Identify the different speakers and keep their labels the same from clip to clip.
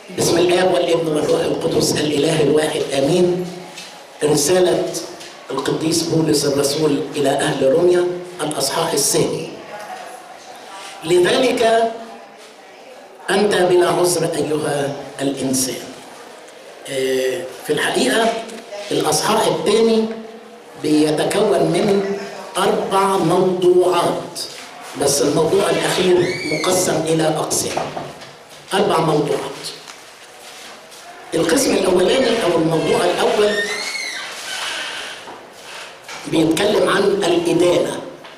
Speaker 1: بسم الآب والابن والروح القدس الإله الواحد آمين. رسالة القديس بولس الرسول إلى أهل روميا الأصحاح الثاني. لذلك أنت بلا عذر أيها الإنسان. في الحقيقة الأصحاح الثاني بيتكون من 4 موضوعات، بس الموضوع الأخير مقسم إلى أقسام. 4 موضوعات. القسم الأولاني أو الموضوع الأول بيتكلم عن الإدانة.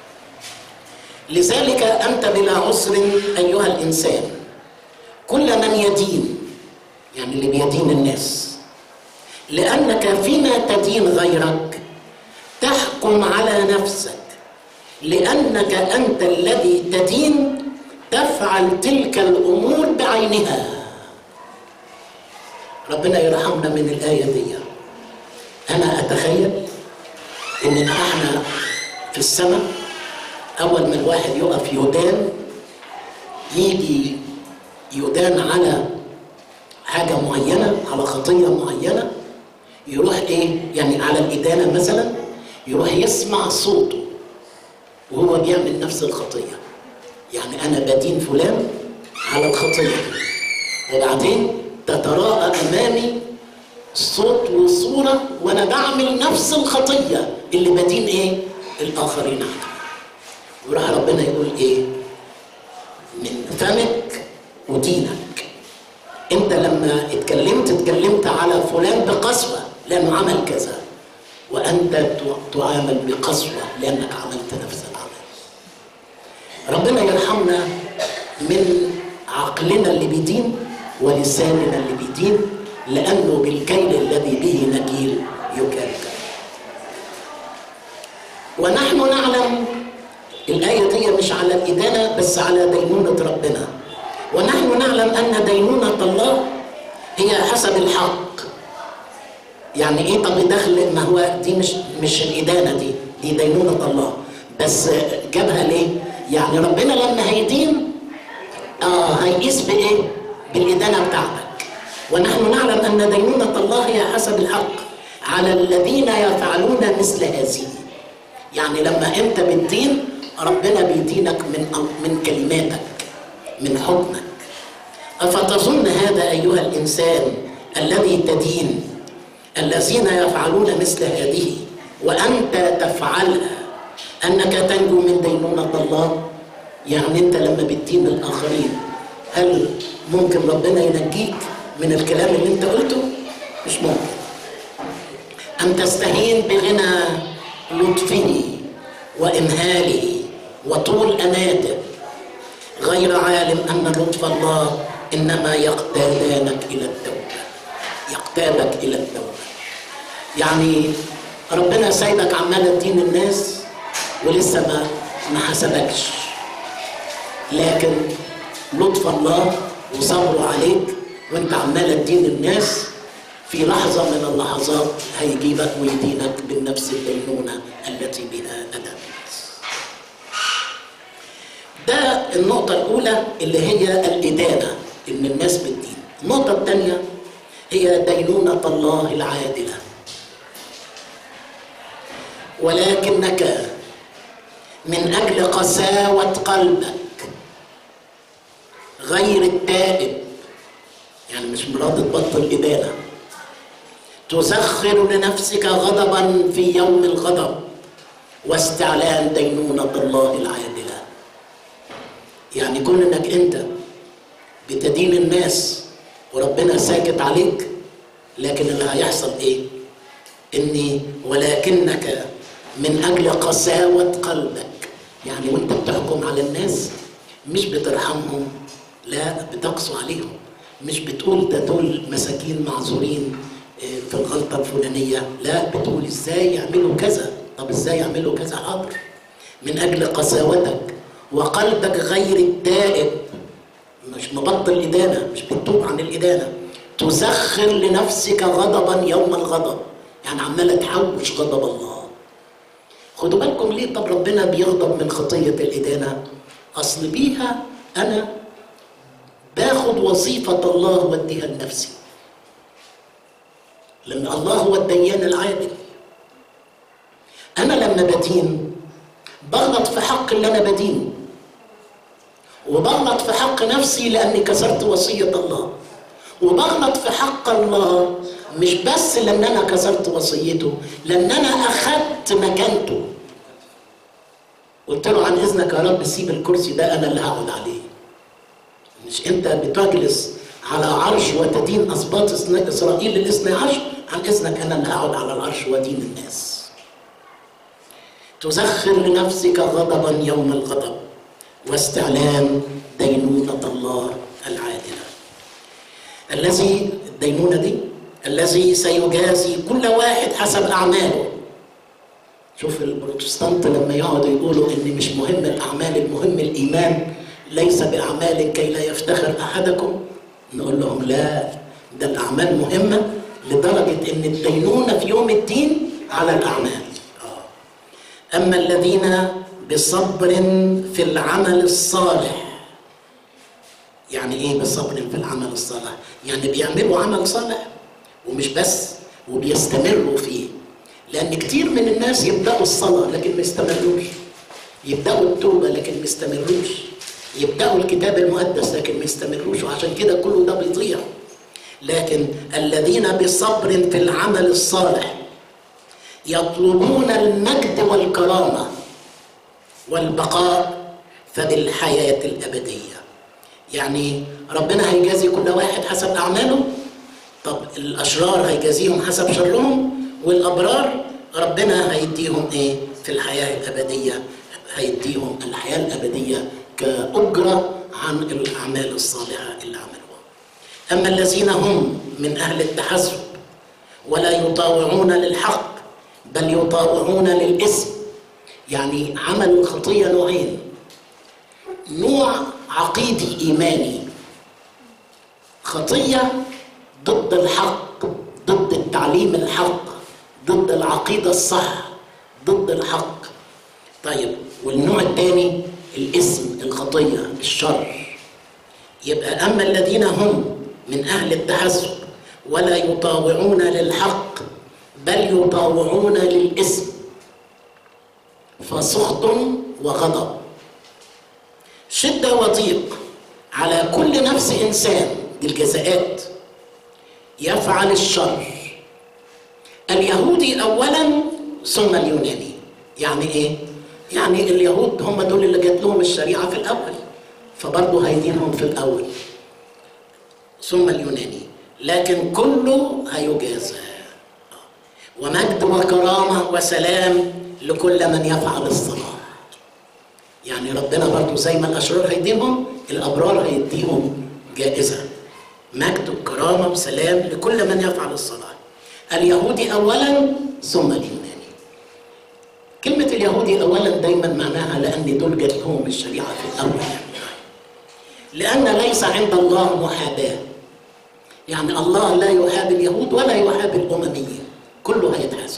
Speaker 1: لذلك أنت بلا عذر أيها الإنسان، كل من يدين، يعني اللي بيدين الناس، لأنك فيما تدين غيرك تحكم على نفسك، لأنك أنت الذي تدين تفعل تلك الأمور بعينها. ربنا يرحمنا من الآية دي. أنا أتخيل إن إحنا في السماء أول ما الواحد يقف يدان، يجي يدان على حاجة معينة، على خطية معينة، يروح يعني على الإدانة مثلا، يروح يسمع صوته وهو بيعمل نفس الخطية. يعني أنا بدين فلان على الخطية، وبعدين تتراءى أمامي الصوت والصورة وأنا بعمل نفس الخطية اللي بدين الآخرين عنها. وراح ربنا يقول من فمك ودينك. أنت لما اتكلمت على فلان بقسوة لأنه عمل كذا، وأنت تعامل بقسوة لأنك عملت نفس العمل. ربنا يرحمنا من عقلنا اللي بيدين ولساننا اللي بيدين، لأنه بالكيل الذي به نكيل يكال. ونحن نعلم الآية دي مش على الإدانة بس على دينونة ربنا. ونحن نعلم أن دينونة الله هي حسب الحق. يعني إيه؟ طب دخل، ما هو دي مش الإدانة، دي دينونة الله، بس جابها ليه؟ يعني ربنا لما هيدين هيقيس بالإدانة بتاعتك. ونحن نعلم أن دينونة الله هي حسب الحق على الذين يفعلون مثل هذه. يعني لما أنت بتدين، ربنا بيدينك من كلماتك، من حكمك. أفتظن هذا أيها الإنسان الذي تدين الذين يفعلون مثل هذه وأنت تفعلها أنك تنجو من دينونة الله؟ يعني أنت لما بتدين الآخرين، هل ممكن ربنا ينجيك من الكلام اللي أنت قلته؟ مش ممكن. أن تستهين بغنى لطفه وإمهاله وطول أناته، غير عالم أن لطف الله إنما يقتادك إلى التوبة. يعني ربنا سايبك عمال تدين الناس ولسه ما حسبكش، لكن لطف الله وصبره عليك وانت عمال تدين الناس، في لحظة من اللحظات هيجيبك ويدينك بالنفس الدينونة التي بها أدمت. ده النقطة الأولى اللي هي الإدانة، إن الناس بتدين. النقطة الثانية هي دينونة الله العادلة. ولكنك من أجل قساوة قلبك غير التائب، يعني مش مراد تبطل إدانة، تسخر لنفسك غضبا في يوم الغضب واستعلان دينونة الله العادلة. يعني كون انك انت بتدين الناس وربنا ساكت عليك، لكن اللي هيحصل اني ولكنك من اجل قساوة قلبك، يعني وانت بتحكم على الناس مش بترحمهم، لا بتقسو عليهم. مش بتقول ده دول مساكين معذورين في الغلطة الفلانية، لا بتقول ازاي يعملوا كذا. طب ازاي يعملوا كذا؟ حاضر. من اجل قساوتك وقلبك غير التائب، مش مبطل إدانة، مش بتتوب عن الإدانة، تسخر لنفسك غضبا يوم الغضب، يعني عمالة تحوش غضب الله. خدوا بالكم ليه طب ربنا بيغضب من خطية الإدانة؟ أصل بيها أنا باخد وظيفة الله واديها لنفسي، لأن الله هو الديان العادل. أنا لما بدين بغلط في حق اللي أنا بدينه، وبغلط في حق نفسي لأني كسرت وصية الله، وبغلط في حق الله مش بس لأن أنا كسرت وصيته، لأن أنا أخدت مكانته. قلت له عن إذنك يا رب سيب الكرسي ده أنا اللي هقعد عليه، مش أنت بتجلس على عرش وتدين أسباط إسرائيل الاثني عشر، عن إذنك أنا اللي هقعد على العرش ودين الناس. تزخر لنفسك غضبا يوم الغضب واستعلام دينونة الله العادلة. الدينونة دي الذي سيجازي كل واحد حسب أعماله. شوف البروتستانت لما يقعدوا يقولوا إن مش مهم الأعمال، المهم الإيمان، ليس بأعمال كي لا يفتخر أحدكم، نقول لهم لا، ده الأعمال مهمة لدرجة إن الدينونة في يوم الدين على الأعمال. أما الذين بصبر في العمل الصالح. يعني إيه بصبر في العمل الصالح؟ يعني بيعملوا عمل صالح ومش بس، وبيستمروا فيه. لأن كتير من الناس يبدأوا الصلاة لكن ما يستمروش، يبدأوا التوبة لكن ما يستمروش، يبدأوا الكتاب المقدس لكن ما يستمروش، وعشان كده كله ده بيضيع. لكن الذين بصبر في العمل الصالح يطلبون المجد والكرامة والبقاء فبالحياة الأبدية. يعني ربنا هيجازي كل واحد حسب أعماله. طب الأشرار هيجازيهم حسب شرهم، والأبرار ربنا هيديهم إيه في الحياة الأبدية؟ هيديهم الحياة الأبدية كأجرة عن الأعمال الصالحة اللي عملوها. أما الذين هم من أهل التحزب ولا يطاوعون للحق بل يطاوعون للإثم. يعني عملوا الخطية نوعين: نوع عقيدي إيماني، خطية ضد الحق، ضد التعليم الحق، ضد العقيدة الصح، ضد الحق. طيب والنوع الثاني الإثم، الخطية، الشر. يبقى أما الذين هم من أهل التحزب ولا يطاوعون للحق بل يطاوعون للإثم فسخط وغضب، شدة وضيق على كل نفس إنسان، دي الجزاءات، يفعل الشر، اليهودي أولا ثم اليوناني. يعني إيه؟ يعني اليهود هم دول اللي جات لهم الشريعة في الأول، فبرضه هيدينهم في الأول، ثم اليوناني، لكن كله هيجازى. ومجد وكرامة وسلام لكل من يفعل الصلاح. يعني ربنا برضه زي ما الأشرار هيديهم، الأبرار هيديهم جائزة، مجد وكرامة وسلام لكل من يفعل الصلاح. اليهودي أولا ثم اليوناني. كلمة اليهودي أولا دايما معناها لأن دول جات لهم الشريعة في الأول، لأن ليس عند الله محاباة. يعني الله لا يحابي اليهود ولا يحابي الأمميين، كله هيتحاسب.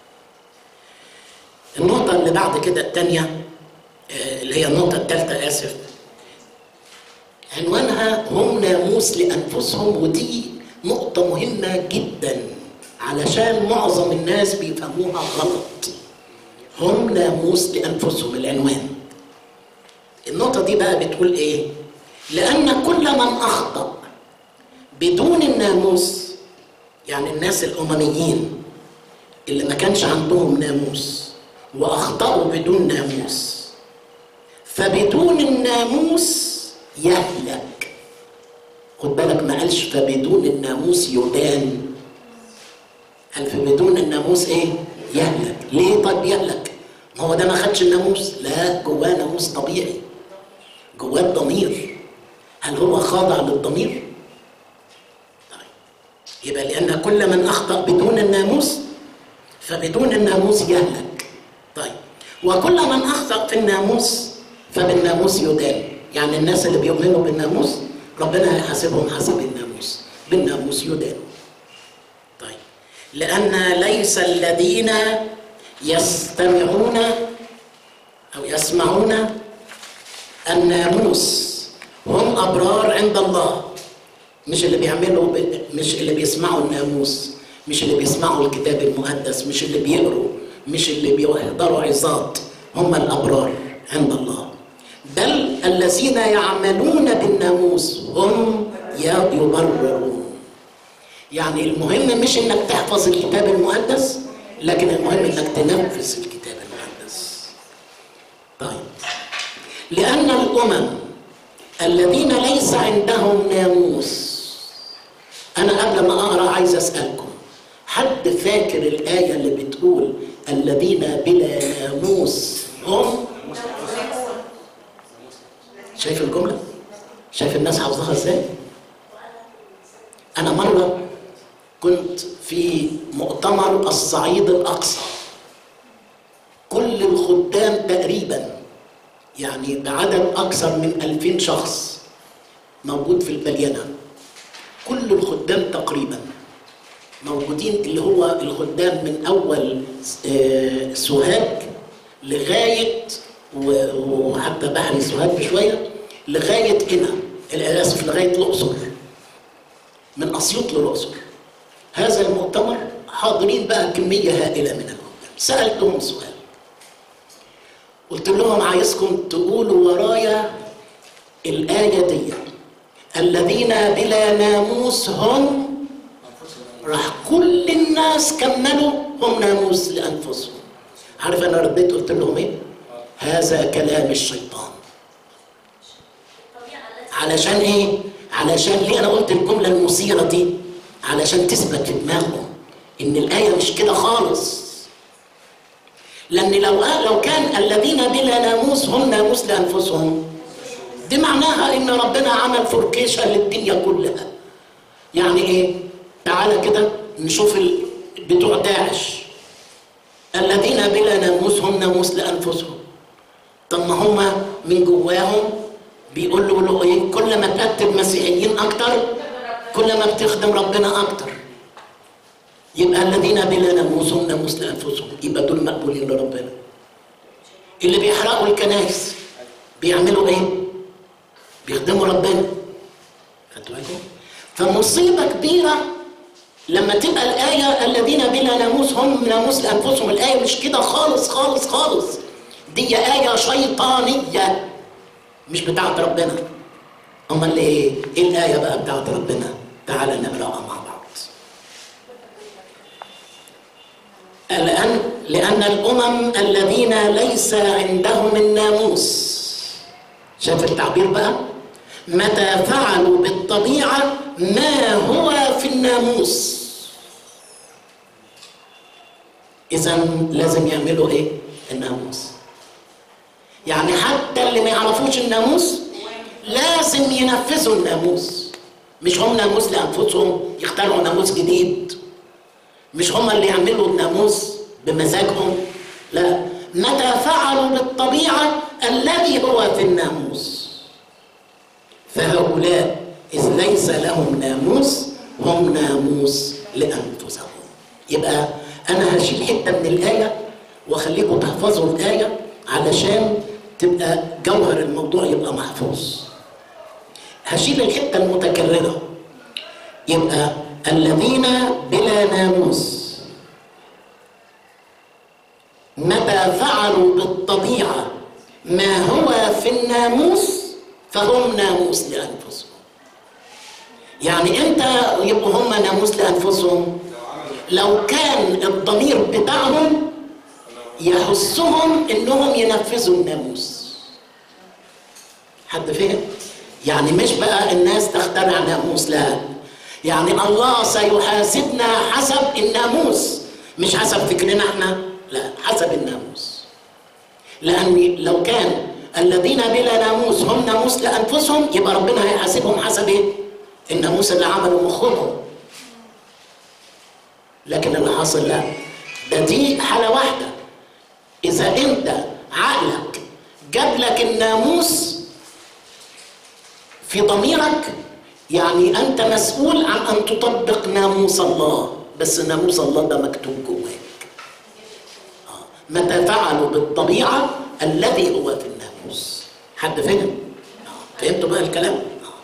Speaker 1: النقطة اللي بعد كده الثانية، اللي هي النقطة الثالثة آسف، عنوانها هم ناموس لأنفسهم. ودي نقطة مهمة جدا علشان معظم الناس بيفهموها غلط. هم ناموس لأنفسهم العنوان. النقطة دي بقى بتقول إيه؟ لأن كل من أخطأ بدون الناموس، يعني الناس الأمميين اللي ما كانش عندهم ناموس وأخطأوا بدون ناموس، فبدون الناموس يهلك. خد بالك ما قالش فبدون الناموس يدان، قال فبدون الناموس ايه؟ يهلك. ليه طيب يهلك؟ ما هو ده ما خدش الناموس، لا جواه ناموس طبيعي، جواه الضمير. هل هو خاضع للضمير؟ طيب يبقى لأن كل من أخطأ بدون الناموس فبدون الناموس يهلك. طيب وكل من أخطأ في الناموس فبالناموس يدان. يعني الناس اللي بيؤمنوا بالناموس ربنا هيحاسبهم حسب الناموس، بالناموس يدان. طيب لأن ليس الذين يستمعون أو يسمعون الناموس هم أبرار عند الله. مش اللي بيعملوا، مش اللي بيسمعوا الناموس، مش اللي بيسمعوا الكتاب المقدس، مش اللي بيقروا، مش اللي بيحضروا عظات. هم الأبرار عند الله. بل الذين يعملون بالناموس هم يبررون. يعني المهم مش انك تحفظ الكتاب المقدس، لكن المهم انك تنفذ الكتاب المقدس. طيب، لأن الأمم الذين ليس عندهم ناموس. أنا قبل ما أقرأ عايز أسألكم، حد فاكر الآية اللي بتقول الذين بلا ناموس هم؟ شايف الجملة؟ شايف الناس حافظها ازاي؟ أنا مرة كنت في مؤتمر الصعيد الأقصى، كل الخدام تقريبا يعني بعدد أكثر من 2000 شخص موجود في البليانة. كل الخدام تقريبا موجودين، اللي هو الخدام من أول سوهاج لغاية وحتى بحري سوهاج بشوية لغاية هنا، آسف لغاية الأقصر، من أسيوط للأقصر. هذا المؤتمر حاضرين بقى كمية هائلة من الخدام. سألتهم سؤال، قلت لهم عايزكم تقولوا ورايا الآية دي، الذين بلا ناموس هم، راح كل الناس كملوا هم ناموس لأنفسهم. عارف أنا رديت قلت لهم إيه؟ هذا كلام الشيطان. علشان إيه؟ علشان ليه أنا قلت الجملة المثيرة دي؟ علشان تثبت في دماغهم إن الآية مش كده خالص. لأن لو كان الذين بلا ناموس هم ناموس لأنفسهم، دي معناها إن ربنا عمل فركيشة للدنيا كلها. يعني إيه؟ تعالى كده نشوف بتوع داعش، الذين بلا ناموس هم ناموس لأنفسهم. طب ما هم من جواهم بيقولوا له إيه؟ كل ما تقتل مسيحيين أكتر كل ما بتخدم ربنا أكتر. يبقى الذين بلا ناموس هم ناموس لأنفسهم، يبقى دول مقبولين لربنا. اللي بيحرقوا الكنائس بيعملوا إيه؟ بيخدموا ربنا. خدتوا بالكم؟ فمصيبة كبيرة لما تبقى الآية الذين بلا ناموس هم ناموس لأنفسهم. الآية مش كده خالص خالص خالص، دي آية شيطانية مش بتاعت ربنا. أمال إيه؟ إيه الآية بقى بتاعت ربنا؟ تعالى نقرأها مع بعض. لأن الأمم الذين ليس عندهم الناموس، شايف التعبير بقى؟ متى فعلوا بالطبيعة ما هو في الناموس. إذن لازم يعملوا إيه؟ الناموس. يعني حتى اللي ما يعرفوش الناموس لازم ينفذوا الناموس. مش هم ناموس لأنفسهم يخترعوا ناموس جديد، مش هم اللي يعملوا الناموس بمزاجهم، لا، متى فعلوا بالطبيعة الذي هو في الناموس فهؤلاء إذ ليس لهم ناموس هم ناموس لأنفسهم. يبقى أنا هشيل حتة من الآية وأخليكم تحفظوا الآية علشان تبقى جوهر الموضوع يبقى محفوظ. هشيل الحتة المتكررة، يبقى الذين بلا ناموس متى فعلوا بالطبيعة ما هو في الناموس فهم ناموس لأنفسهم. يعني امتى يبقوا هم ناموس لأنفسهم؟ لو كان الضمير بتاعهم يحثهم انهم ينفذوا الناموس. حد فهم؟ يعني مش بقى الناس تخترع ناموس، لا، يعني الله سيحاسبنا حسب الناموس، مش حسب فكرنا احنا، لا، حسب الناموس. لأن لو كان الذين بلا ناموس هم ناموس لأنفسهم يبقى ربنا هيحاسبهم حسب ايه؟ الناموس اللي عملوا مخهم. لكن اللي حصل لا، دي حالة واحدة. إذا أنت عقلك جاب لك الناموس في ضميرك، يعني أنت مسؤول عن أن تطبق ناموس الله، بس ناموس الله ده مكتوب جواك. متى فعلوا بالطبيعة الذي هو في الناموس. حد فهم؟ فهمتوا بقى الكلام؟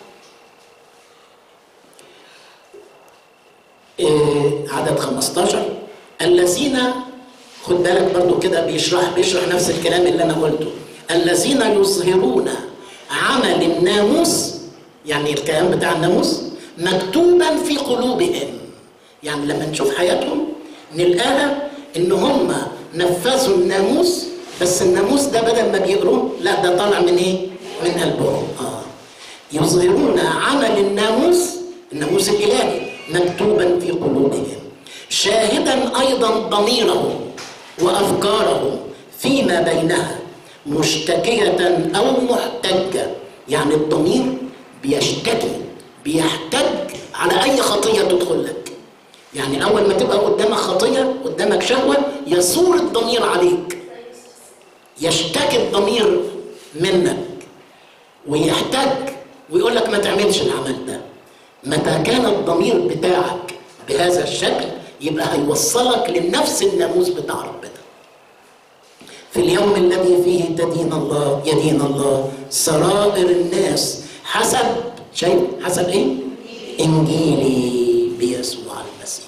Speaker 1: عدد 15 الذين، خد بالك برضو كده بيشرح نفس الكلام اللي انا قلته. الذين يظهرون عمل الناموس، يعني الكلام بتاع الناموس مكتوبا في قلوبهم. يعني لما نشوف حياتهم نلقاها ان هم نفذوا الناموس، بس الناموس ده بدل ما بيقروه لا ده طالع من ايه؟ من قلبهم. يظهرون عمل الناموس الالهي مكتوبا في قلوبهم، شاهدا ايضا ضميرهم وافكارهم فيما بينها، مشتكية او محتجة. يعني الضمير بيشتكي، بيحتج على اي خطية تدخل لك. يعني اول ما تبقى قدامك خطية، قدامك شهوة، يثور الضمير عليك، يشتكي الضمير منك ويحتج ويقول لك ما تعملش العمل ده. متى كان الضمير بتاعك بهذا الشكل يبقى هيوصلك لنفس الناموس بتاع ربنا. في اليوم الذي فيه يدين الله سرائر الناس حسب حسب ايه؟ انجيلي بيسوع المسيح.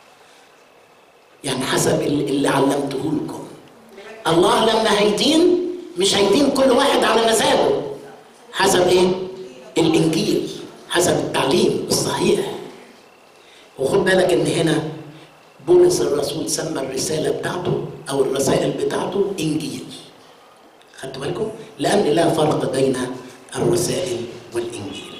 Speaker 1: يعني حسب اللي علمته لكم. الله لما هيدين مش هيدين كل واحد على مزاجه، حسب ايه؟ الانجيل، حسب التعليم الصحيح. وخد بالك ان هنا بولس الرسول سمى الرسالة بتاعته او الرسائل بتاعته انجيل. خدتوا بالكم؟ لان لا فرق بين الرسائل والانجيل.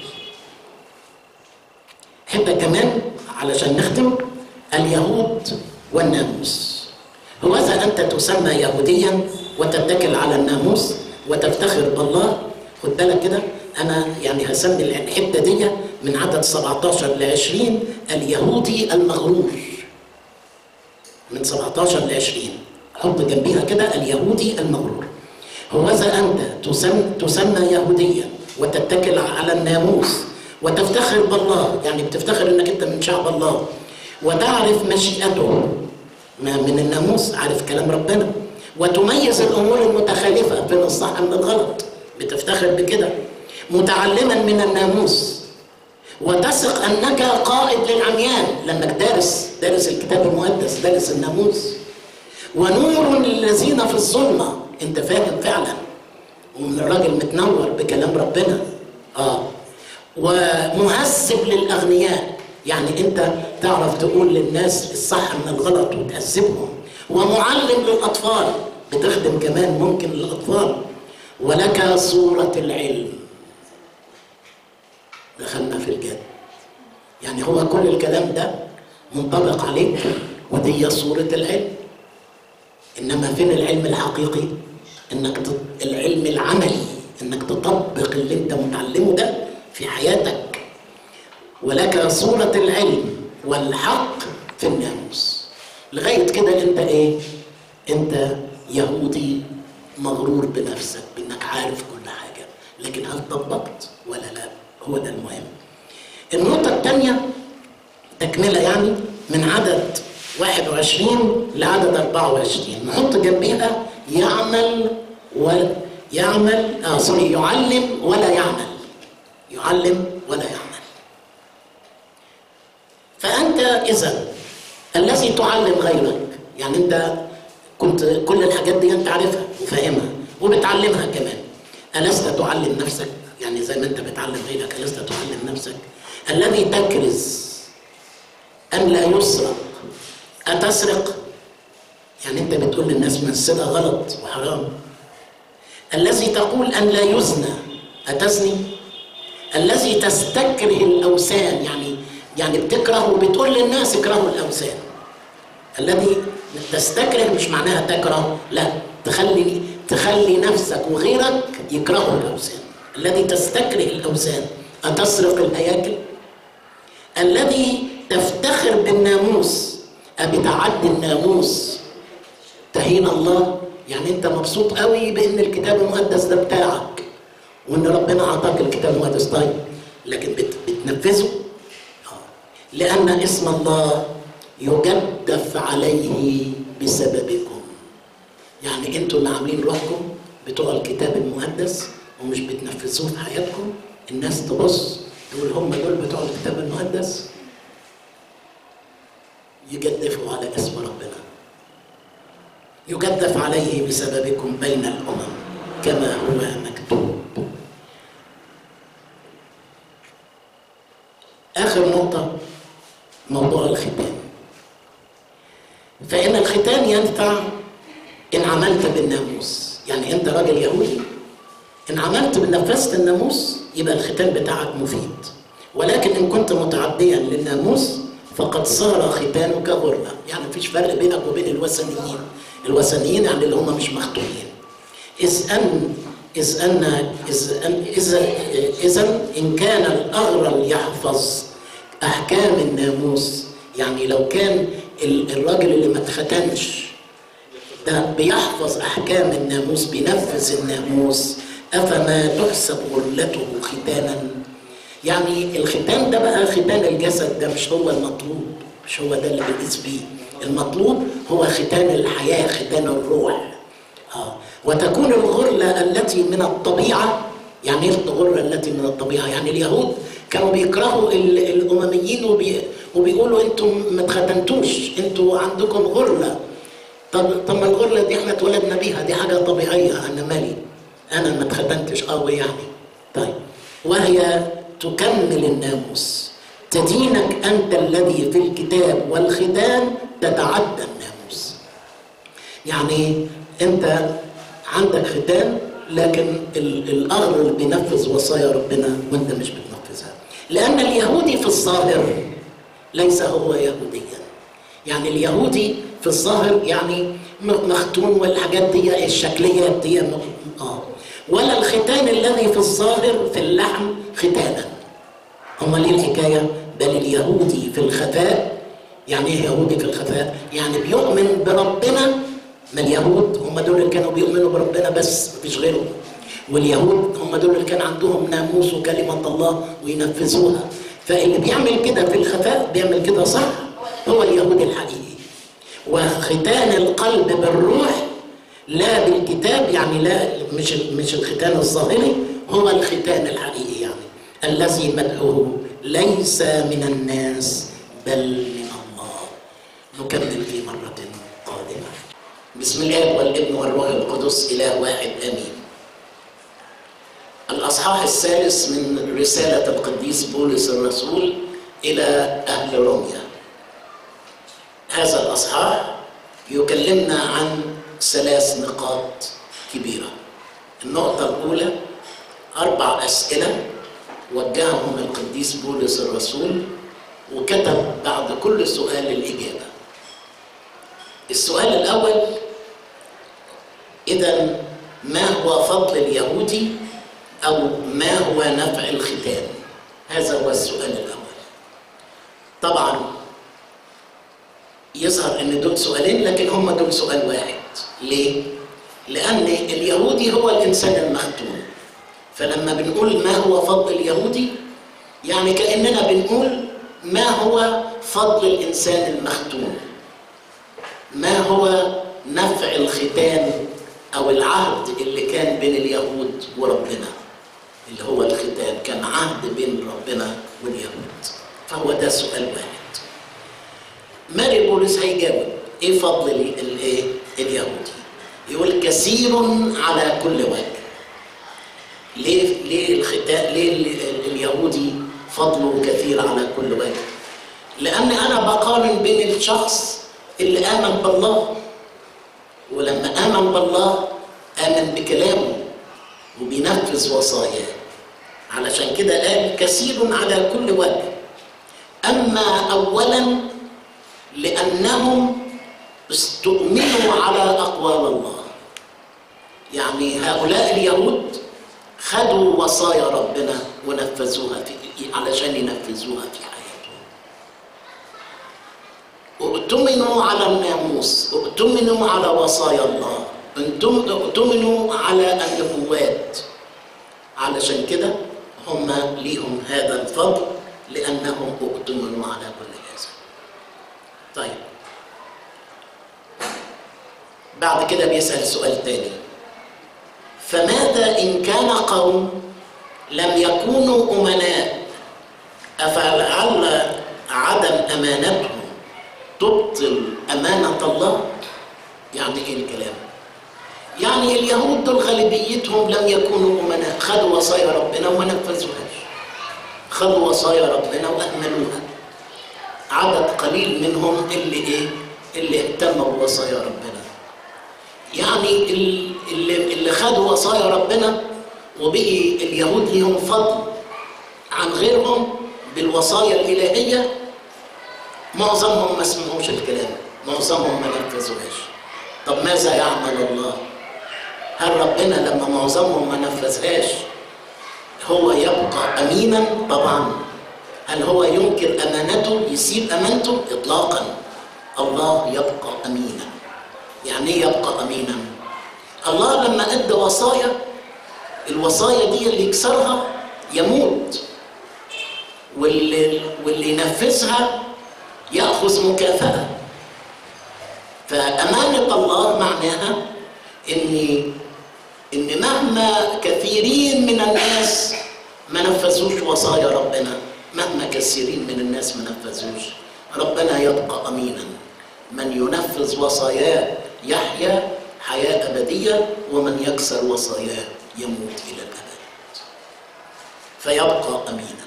Speaker 1: حتى كمان علشان نختم، اليهود والناموس. هوذا انت تسمى يهوديا وتتكل على الناموس وتفتخر بالله. خد بالك كده، انا يعني هسمي الحته دي من عدد 17 ل 20 اليهودي المغرور. من 17 ل 20 حط جنبيها كده اليهودي المغرور. هوذا انت تسمى يهوديا وتتكل على الناموس وتفتخر بالله، يعني بتفتخر انك انت من شعب الله، وتعرف مشيئته من الناموس، عارف كلام ربنا، وتميز الامور المتخالفه بين الصح من الغلط، بتفتخر بكده، متعلما من الناموس، وتثق انك قائد للعميان لانك دارس الكتاب المقدس، دارس الناموس، ونور للذين في الظلمه، انت فاهم فعلا، ومن الراجل متنور بكلام ربنا. ومهذب للاغنياء، يعني انت تعرف تقول للناس الصح من الغلط وتهذبهم، ومعلم للاطفال، بتخدم كمان ممكن للاطفال، ولك صورة العلم. دخلنا في الجد، يعني هو كل الكلام ده منطبق عليك ودي صورة العلم. انما فين العلم الحقيقي؟ العلم العملي، انك تطبق اللي انت متعلمه ده في حياتك. ولك صورة العلم والحق في الناموس. لغاية كده انت ايه؟ انت يهودي مغرور بنفسك بانك عارف كل حاجة، لكن هل طبقت ولا لا؟ هو ده المهم. النقطة الثانية تكملة يعني من عدد 21 لعدد 24، نحط جنبيها يعلم ولا يعمل. يعلم ولا يعمل. فأنت إذا الذي تعلم غيرك، يعني أنت كنت كل الحاجات دي أنت عارفها وفاهمها وبتعلمها كمان، ألست تعلم نفسك؟ يعني زي ما أنت بتعلم غيرك ألست تعلم نفسك؟ الذي تكرز أن لا يسرق أتسرق؟ يعني أنت بتقول للناس من السرقة غلط وحرام. الذي تقول أن لا يزنى أتزني؟ الذي تستكره الأوثان، يعني بتكره وبتقول للناس اكرهوا الأوثان. الذي تستكره مش معناها تكره، لا، تخلي نفسك وغيرك يكرهوا الأوثان. الذي تستكره الأوثان أتسرق الهياكل؟ الذي تفتخر بالناموس أبتعدي الناموس تهين الله؟ يعني أنت مبسوط قوي بأن الكتاب المقدس ده بتاعك وأن ربنا أعطاك الكتاب المقدس، طيب لكن بتنفذه؟ لأن اسم الله يجدف عليه بسببكم. يعني أنتوا اللي عاملين روحكم بتوع الكتاب المقدس ومش بتنفذوه في حياتكم، الناس تبص تقول هم دول بتوع الكتاب المقدس، يجدفوا على اسم ربنا. يجدف عليه بسببكم بين الأمم كما هو مكتوب. آخر نقطة موضوع الختان. فإن الختان ينفع إن عملت بالناموس، يعني أنت راجل يهودي إن عملت بنفذت الناموس يبقى الختان بتاعك مفيد، ولكن إن كنت متعديا للناموس فقد صار ختانك غرة. يعني مفيش فرق بينك وبين الوثنيين. الوثنيين يعني اللي هم مش مختونين. إذا إن كان الأغرل يحفظ أحكام الناموس، يعني لو كان الراجل اللي ما اتختنش ده بيحفظ أحكام الناموس بينفذ الناموس، أفما تحسب غرلته ختانا؟ يعني الختان ده بقى ختان الجسد، ده مش هو المطلوب، مش هو ده اللي بنقيس بيه. المطلوب هو ختان الحياة، ختان الروح. وتكون الغرلة التي من الطبيعة. يعني ايه الغرلة التي من الطبيعة؟ يعني اليهود كانوا بيكرهوا الأمميين وبيقولوا انتم ما اتختنتوش، انتوا عندكم غرلة. طب ما الغرلة دي احنا اتولدنا بيها، دي حاجة طبيعية، أنا مالي، أنا ما اتختنتش يعني. طيب، وهي تكمل الناموس، تدينك أنت الذي في الكتاب والختان تتعدى الناموس. يعني أنت عندك ختان لكن الأغرل بينفذ وصايا ربنا وأنت مش بتنفذها، لأن اليهودي في الظاهر ليس هو يهوديا. يعني اليهودي في الظاهر يعني مختون والحاجات دي الشكليات دي ولا الختان الذي في الظاهر في اللحم ختانا. هم ليه الحكاية؟ بل اليهودي في الخفاء. يعني ايه يهودي في الخفاء؟ يعني بيؤمن بربنا. ما اليهود هم دول اللي كانوا بيؤمنوا بربنا بس، مفيش غيرهم. واليهود هم دول اللي كان عندهم ناموس وكلمة الله وينفذوها. فاللي بيعمل كده في الخفاء بيعمل كده صح، هو اليهودي الحقيقي. وختان القلب بالروح لا بالكتاب، يعني لا مش الختان الظاهري، هو الختان الحقيقي، يعني الذي مدحه ليس من الناس بل من الله. نكمل في مرة قادمة. بسم الله والابن والروح القدس إله واحد آمين. الأصحاح الثالث من رسالة القديس بولس الرسول إلى أهل روميا. هذا الأصحاح يكلمنا عن 3 نقاط كبيرة. النقطة الأولى 4 أسئلة وجههم القديس بولس الرسول، وكتب بعد كل سؤال الإجابة. السؤال الأول: إذن ما هو فضل اليهودي أو ما هو نفع الختان؟ هذا هو السؤال الأول. طبعا يظهر ان دول سؤالين لكن هم دول سؤال واحد. ليه؟ لان اليهودي هو الانسان المختون. فلما بنقول ما هو فضل اليهودي يعني كاننا بنقول ما هو فضل الانسان المختون، ما هو نفع الختان او العهد اللي كان بين اليهود وربنا، اللي هو الختان كان عهد بين ربنا واليهود. فهو ده سؤال واحد. ماري بولس هيجاوب ايه فضل اليهودي؟ يقول كثير على كل وجه. ليه الختان؟ ليه اليهودي فضله كثير على كل وجه؟ لان انا بقارن بين الشخص اللي امن بالله، ولما امن بالله امن بكلامه وبينفذ وصاياه. علشان كده قال كثير على كل وجه. اما اولا لأنهم استؤمنوا على أقوال الله. يعني هؤلاء اليهود خدوا وصايا ربنا ونفذوها علشان ينفذوها في حياتهم. واؤتمنوا على الناموس، واؤتمنوا على وصايا الله، اؤتمنوا على النبوات. علشان كده هم ليهم هذا الفضل لأنهم اؤتمنوا على كل هذا. طيب، بعد كده بيسأل سؤال تاني: فماذا إن كان قوم لم يكونوا أمناء، أفلعل عدم أمانتهم تبطل أمانة الله؟ يعني إيه الكلام؟ يعني اليهود دول غالبيتهم لم يكونوا أمناء، خدوا وصايا ربنا وما نفذوهاش، خدوا وصايا ربنا وأهملوها. عدد قليل منهم اللي اهتموا بوصايا ربنا. يعني اللي خدوا وصايا ربنا وبقي اليهود ليهم فضل عن غيرهم بالوصايا الإلهية، معظمهم ما سمعوش الكلام، معظمهم ما نفذوهاش. طب ماذا يعمل الله؟ هل ربنا لما معظمهم ما نفذهاش هو يبقى أمينا؟ طبعا. هل هو ينكر أمانته، يسيب أمانته؟ إطلاقا. الله يبقى أمينا. يعني ايه يبقى أمينا؟ الله لما أدى وصايا، الوصايا دي اللي يكسرها يموت، واللي ينفذها يأخذ مكافأة. فأمانة الله معناها إن مهما كثيرين من الناس ما نفذوش وصايا ربنا، مهما كثيرين من الناس ما نفذوش، ربنا يبقى أمينا. من ينفذ وصاياه يحيا حياة أبدية، ومن يكسر وصاياه يموت إلى الأبد. فيبقى أمينا.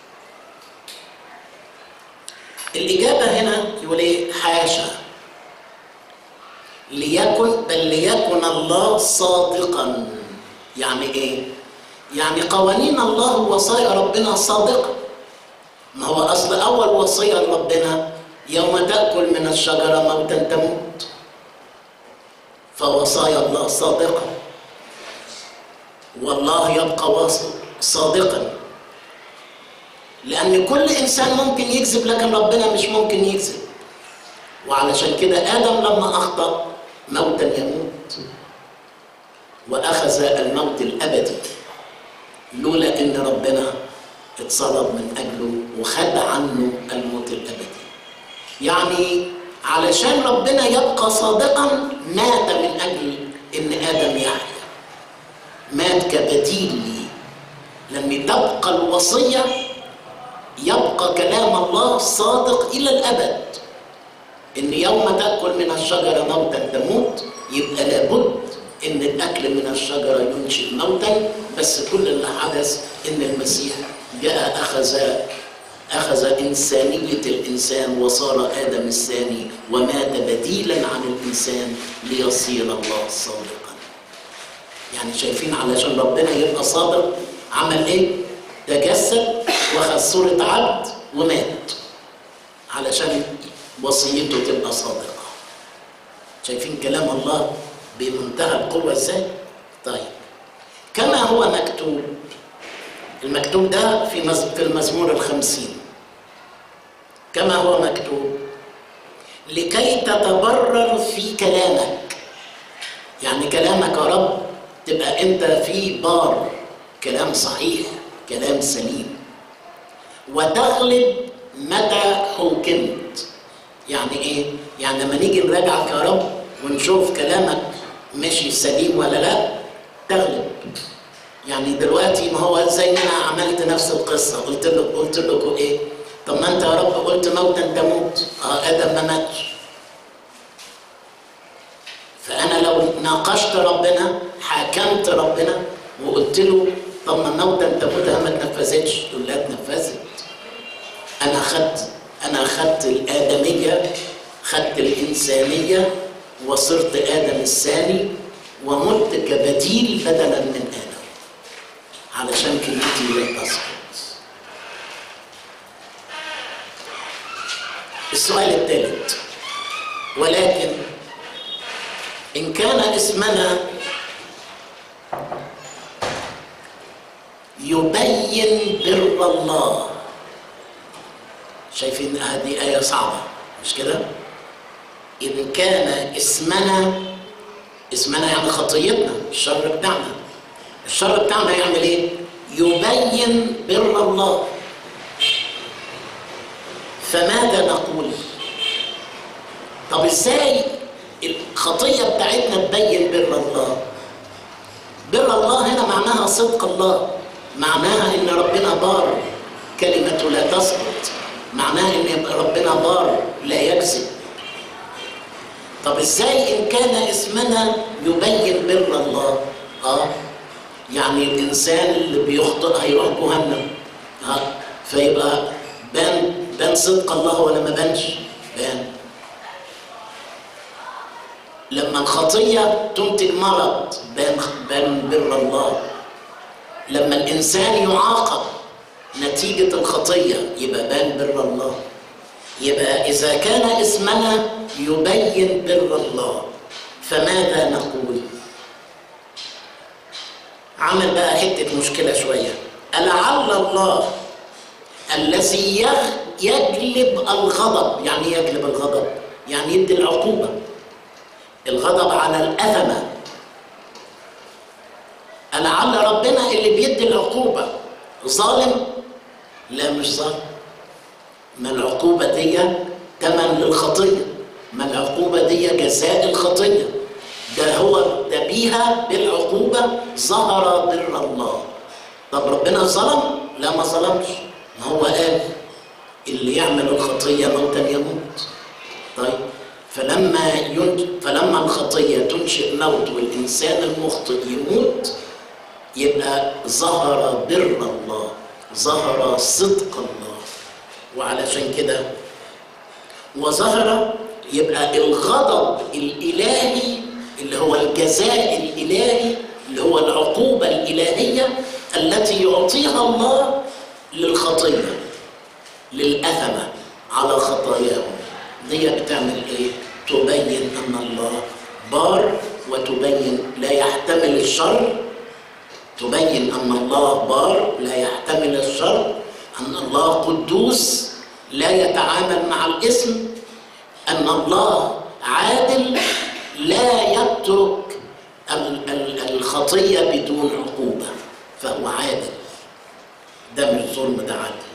Speaker 1: الإجابة هنا يقول إيه؟ حاشا، بل ليكن الله صادقا. يعني إيه؟ يعني قوانين الله ووصايا ربنا صادقة. ما هو أصل أول وصية لربنا يوم تأكل من الشجرة موتا تموت. فوصايا الله صادقة، والله يبقى صادقا، لأن كل إنسان ممكن يكذب لكن ربنا مش ممكن يكذب. وعلشان كده آدم لما أخطأ موتا يموت، وأخذ الموت الأبدي لولا إن ربنا اتصلب من أجله وخد عنه الموت الأبدي. يعني علشان ربنا يبقى صادقا مات من أجل إن آدم يحيا، مات كبديل لي. لما تبقى الوصية يبقى كلام الله صادق إلى الأبد، إن يوم تأكل من الشجرة موتا تموت، يبقى لابد إن الأكل من الشجرة ينشئ موتا. بس كل اللي حدث إن المسيح جاء أخذ إنسانية الإنسان وصار آدم الثاني ومات بديلا عن الإنسان ليصير الله صادقا. يعني شايفين علشان ربنا يبقى صادق عمل إيه؟ تجسد واخذ صورة عبد ومات علشان وصيته تبقى صادقة. شايفين كلام الله بمنتهى القوة ازاي؟ طيب، كما هو مكتوب، المكتوب ده في المزمور 50، كما هو مكتوب: لكي تتبرر في كلامك. يعني كلامك يا رب تبقى انت فيه بار، كلام صحيح، كلام سليم، وتغلب متى حكمت. يعني ايه؟ يعني لما نيجي نراجعك يا رب ونشوف كلامك ماشي سليم ولا لا، تغلب. يعني دلوقتي ما هو زي ما انا عملت نفس القصه، قلت لكم ايه؟ طب ما انت يا رب قلت موتا تموت، ادم ما ماتش. فانا لو ناقشت ربنا، حاكمت ربنا وقلت له طب ما موتا تموت ما اتنفذتش، تقول لا اتنفذت. انا اخذت الادميه، خدت الانسانيه وصرت ادم الثاني ومت كبديل بدلا من ادم علشان كلمتي لا تسقط. السؤال الثالث: ولكن إن كان اسمنا يبين بر الله. شايفين هذه آية صعبة مش كده؟ إن كان اسمنا يعني خطيتنا، الشر بتاعنا يعمل إيه؟ يبين بر الله. فماذا نقول؟ طب إزاي الخطية بتاعتنا تبين بر الله؟ بر الله هنا معناها صدق الله، معناها ان ربنا بار كلمته لا تسقط، معناها ان ربنا بار لا يكذب. طب ازاي ان كان اسمنا يبين بر الله؟ يعني الانسان اللي بيخطئ هيروح جهنم، فيبقى بان صدق الله ولا ما بانش؟ بان. لما الخطيه تنتج مرض بان بر الله. لما الانسان يعاقب نتيجه الخطيه يبقى بان بر الله. يبقى اذا كان اسمنا يبين بر الله فماذا نقول؟ عمل بقى حته مشكله شويه. ألعل الله الذي يجلب الغضب، يعني يجلب الغضب يعني يدي العقوبه، الغضب على الأثمة. ألعل ربنا اللي بيدي العقوبة ظالم؟ لا مش ظالم. ما العقوبة دي تمن للخطية، ما العقوبة دي جزاء الخطية. ده بيها بالعقوبة ظهر بر الله. طب ربنا ظلم؟ لا ما ظلمش، ما هو قال اللي يعمل الخطية موتا يموت. طيب فلما الخطية تنشئ موت والإنسان المخطئ يموت يبقى ظهر بر الله، ظهر صدق الله. وعلشان كده وظهر يبقى الغضب الإلهي اللي هو الجزاء الإلهي اللي هو العقوبة الإلهية التي يعطيها الله للخطية للأثمة على خطاياهم. دي بتعمل ايه؟ تبين ان الله بار وتبين لا يحتمل الشر. تبين ان الله بار لا يحتمل الشر، ان الله قدوس لا يتعامل مع الإثم، ان الله عادل لا يترك الخطية بدون عقوبة، فهو عادل. ده مش ظلم، ده عدل.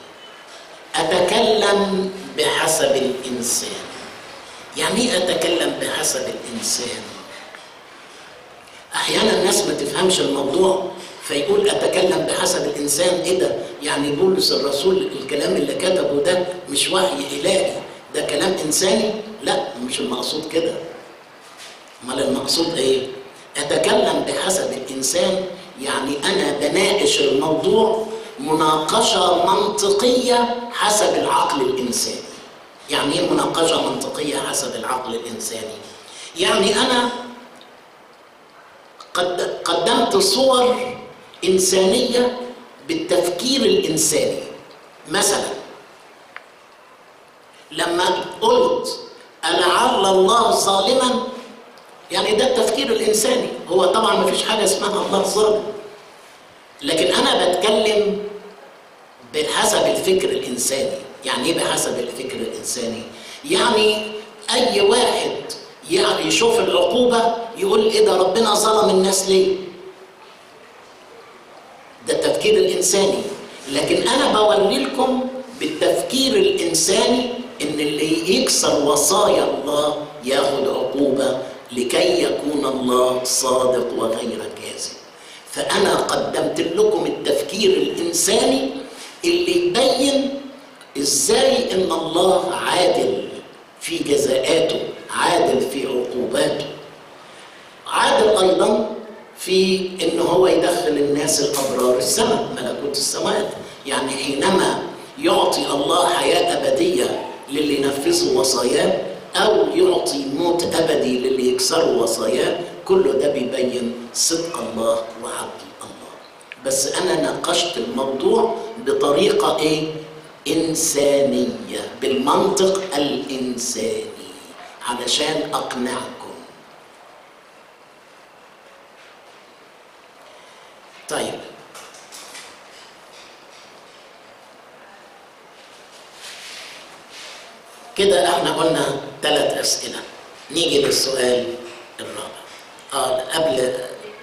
Speaker 1: أتكلم بحسب الإنسان. يعني ايه أتكلم بحسب الإنسان؟ أحيانا الناس ما تفهمش الموضوع فيقول أتكلم بحسب الإنسان. إيه ده؟ يعني بولس الرسول الكلام اللي كتبه ده مش وحي إلهي، ده كلام إنساني؟ لا، مش المقصود كده. أمال المقصود إيه؟ أتكلم بحسب الإنسان يعني أنا بناقش الموضوع مناقشة منطقية حسب العقل الإنساني. يعني ايه مناقشة منطقية حسب العقل الإنساني؟ يعني أنا قدمت صور إنسانية بالتفكير الإنساني. مثلا لما قلت ألعل الله ظالما، يعني ده التفكير الإنساني. هو طبعا ما فيش حاجة اسمها الله ظالم، لكن أنا بتكلم بحسب الفكر الإنساني. يعني إيه بحسب الفكر الإنساني؟ يعني أي واحد يعني يشوف العقوبة يقول إيه ده ربنا ظلم الناس ليه؟ ده التفكير الإنساني. لكن أنا بوري لكم بالتفكير الإنساني إن اللي يكسر وصايا الله ياخد عقوبة لكي يكون الله صادق وغير كاذب. فأنا قدمت لكم التفكير الإنساني اللي يبين إزاي إن الله عادل في جزاءاته، عادل في عقوباته، عادل أيضا في إن هو يدخل الناس الأبرار السماء، ملكوت السماوات. يعني حينما يعطي الله حياة أبدية للي ينفذوا وصاياه أو يعطي موت أبدي للي يكسروا وصاياه، كل ده بيبين صدق الله وعدل الله. بس أنا ناقشت الموضوع بطريقة إيه؟ إنسانية، بالمنطق الإنساني علشان أقنعكم. طيب كده احنا قلنا 3 أسئلة. نيجي للسؤال الرابع. قبل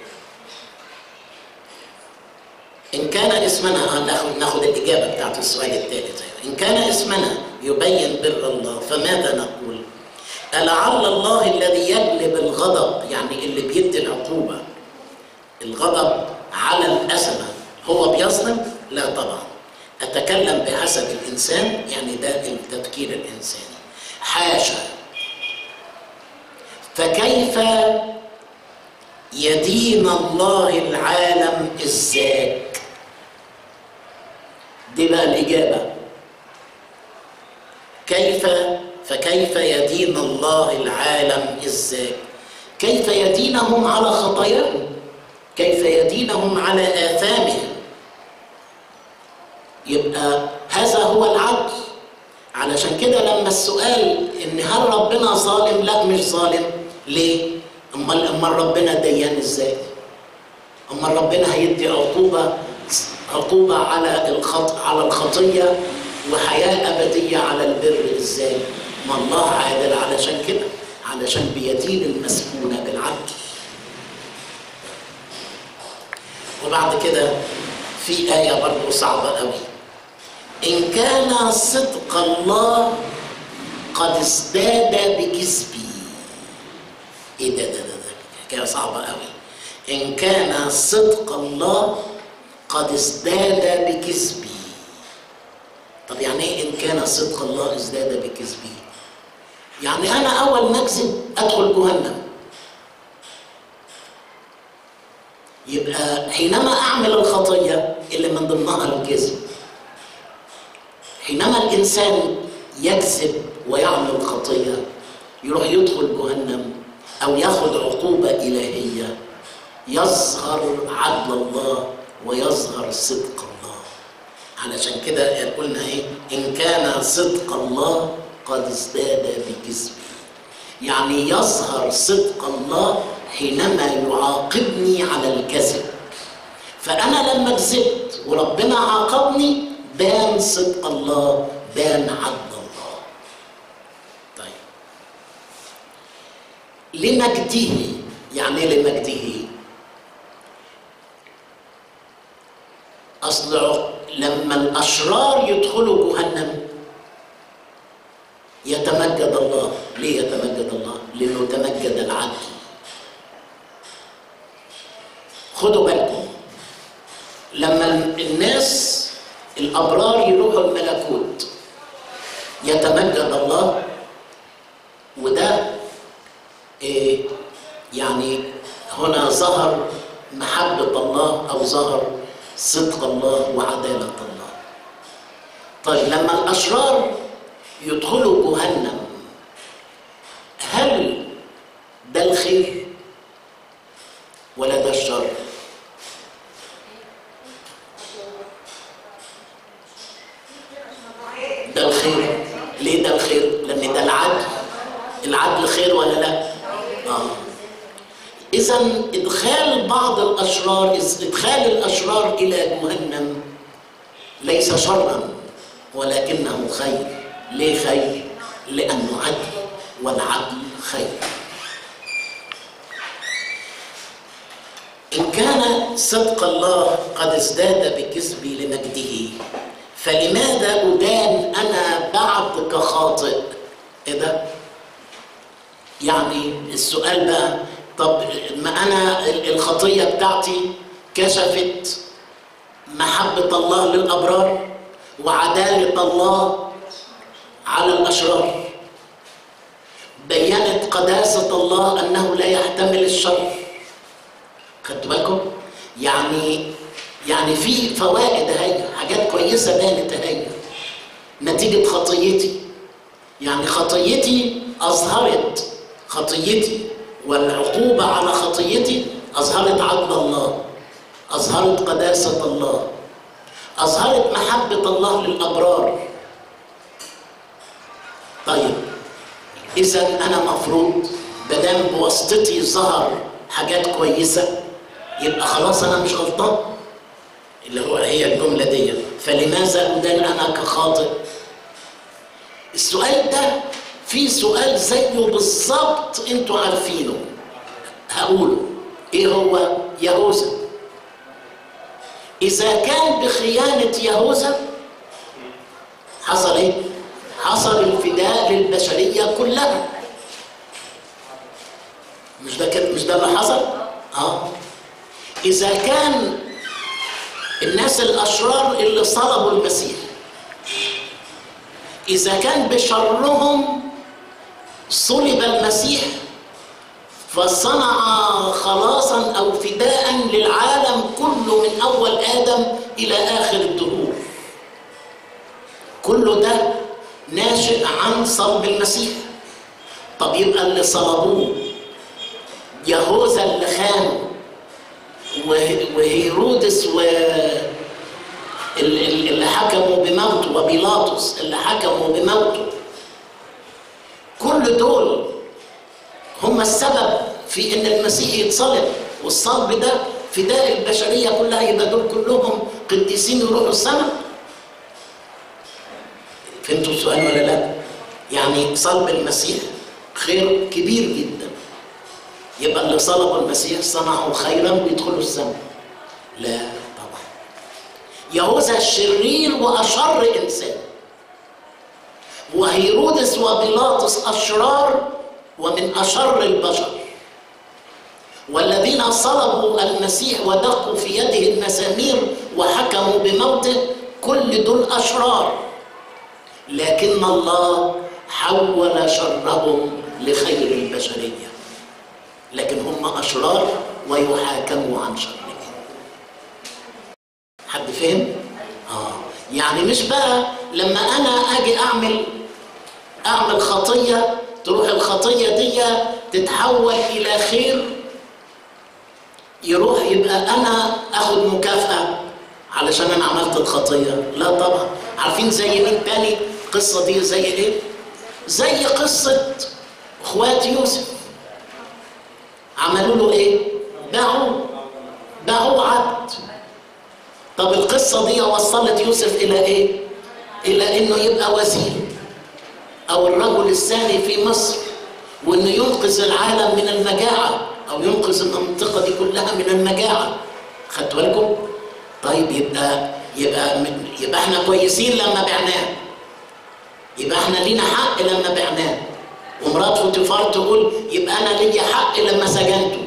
Speaker 1: إن كان اسمنا ناخد الإجابة بتاعت السؤال الثالث. إن كان اسمنا يبين بر الله فماذا نقول؟ ألعل الله الذي يجلب الغضب، يعني اللي بيدي العقوبة، الغضب على الأزمة هو بيظلم؟ لا طبعا. أتكلم بحسب الإنسان، يعني ده التفكير الإنساني. حاشا. فكيف يدين الله العالم الزاك؟ دي بقى الإجابة. فكيف يدين الله العالم الزاك؟ كيف يدينهم على خطاياهم؟ كيف يدينهم على آثامهم؟ يبقى هذا هو العدل. علشان كده لما السؤال ان هل ربنا ظالم؟ لا مش ظالم. ليه؟ امال ربنا ديان ازاي؟ امال ربنا هيدي عقوبة على الخطية وحياة أبدية على البر ازاي؟ ما الله عادل علشان كده، علشان بيدين المسكونة بالعدل. وبعد كده في آية برضه صعبة قوي. إن كان صدق الله قد ازداد بكذبي. إيه ده حكاية صعبة قوي. إن كان صدق الله قد ازداد بكذبي. طب يعني إيه إن كان صدق الله ازداد بكذبي؟ يعني أنا أول ما أكذب أدخل جهنم. يبقى حينما أعمل الخطية اللي من ضمنها الكذب، حينما الإنسان يكذب ويعمل خطية يروح يدخل جهنم أو ياخد عقوبة إلهية، يظهر عدل الله ويظهر صدق الله. علشان كده قلنا إيه؟ إن كان صدق الله قد ازداد بكذبه. يعني يظهر صدق الله حينما يعاقبني على الكذب. فأنا لما كذبت وربنا عاقبني بان صدق الله، بان عدل الله. طيب لمجده. يعني ايه لمجده؟ اصل لما الاشرار يدخلوا جهنم يتمجد الله. ليه يتمجد الله؟ لانه تمجد العدل. خدوا بالكم، لما الناس الأبرار يروحوا الملكوت يتمجد الله. وده يعني هنا ظهر محبة الله أو ظهر صدق الله وعدالة الله. طيب لما الأشرار يدخلوا جهنم هل ده الخير ولا ده الشر؟ ده الخير. ليه ده الخير؟ لأن ده العدل. العدل خير ولا لا؟ إذا إدخال بعض الأشرار، إدخال الأشرار إلى جهنم ليس شرا ولكنه خير. ليه خير؟ لأنه عدل، والعدل خير. إن كان صدق الله قد ازداد بكذبي لمجده فلماذا أدان أنا بعد كخاطئ؟ إيه ده؟ يعني السؤال بقى، طب ما أنا الخطية بتاعتي كشفت محبة الله للأبرار وعدالة الله على الأشرار، بيّنت قداسة الله أنه لا يحتمل الشر. خدتوا بالكم؟ يعني في فوائد اهي، حاجات كويسه بانت اهي نتيجه خطيتي. يعني خطيتي اظهرت خطيتي، والعقوبه على خطيتي اظهرت عدل الله، اظهرت قداسه الله، اظهرت محبه الله للابرار. طيب اذا انا مفروض بدام بواسطتي ظهر حاجات كويسه يبقى خلاص انا مش غلطان، اللي هي الجمله دي. فلماذا ادان انا كخاطئ؟ السؤال ده في سؤال زيه بالظبط انتوا عارفينه، هقوله. ايه هو؟ يهوذا. اذا كان بخيانه يهوذا حصل ايه؟ حصل الفداء للبشريه كلها. مش ده اللي حصل؟ إذا كان الناس الأشرار اللي صلبوا المسيح إذا كان بشرهم صلب المسيح فصنع خلاصا أو فداء للعالم كله من أول آدم إلى آخر الدهور، كله ده ناشئ عن صلب المسيح. طب يبقى اللي صلبوه يهوذا اللي خانوا وهيرودس اللي حكموا بموته وبيلاطس اللي حكموا بموته، كل دول هم السبب في ان المسيح يتصلب، والصلب ده فداء البشريه كلها. يبقى دول كلهم قديسين يروحوا السماء. فهمتوا السؤال ولا لا؟ يعني صلب المسيح خير كبير جدا. يبقى اللي صلبوا المسيح صنعوا خيرا ويدخلوا السماء؟ لا طبعا. يهوذا الشرير واشر انسان، وهيرودس وبيلاطس اشرار ومن اشر البشر، والذين صلبوا المسيح ودقوا في يده المسامير وحكموا بموته كل دول اشرار، لكن الله حول شرهم لخير البشريه، لكن هم اشرار ويحاكموا عن شرهم. حد فهم؟ يعني مش بقى لما انا اجي اعمل خطيه تروح الخطيه دي تتحول الى خير، يروح يبقى انا اخد مكافاه علشان انا عملت الخطيه. لا طبعا. عارفين زي مين تاني القصه دي؟ زي ايه؟ زي قصه اخوات يوسف. عملوا له ايه؟ باعوا عبد. طب القصه دي وصلت يوسف الى ايه؟ الى انه يبقى وزير او الرجل الثاني في مصر، وانه ينقذ العالم من المجاعه او ينقذ المنطقه دي كلها من المجاعه. خدتوا بالكم؟ طيب يبقى احنا كويسين لما بعناه، يبقى احنا لينا حق لما بعناه. ومرات فوتيفار تقول يبقى انا ليا حق لما سجنته.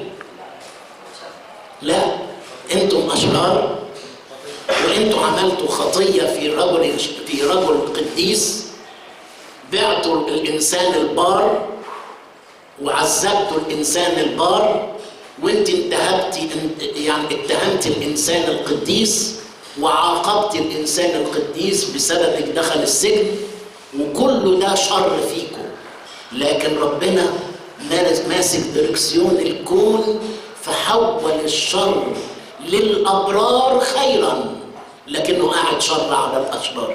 Speaker 1: لا، انتم اشرار وانتم عملتوا خطيه في رجل قديس، بعتوا الانسان البار وعذبتوا الانسان البار، وانت اتهمت الانسان القديس وعاقبت الانسان القديس بسببك دخل السجن، وكل ده شر فيكم. لكن ربنا ماسك ديركسيون الكون فحول الشر للابرار خيرا، لكنه قاعد شر على الاشرار.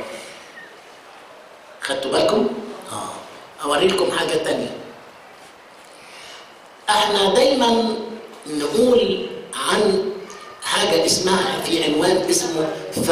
Speaker 1: خدتوا بالكم؟ اوري لكم حاجه تانية. احنا دايما نقول عن حاجه اسمها في عنوان اسمه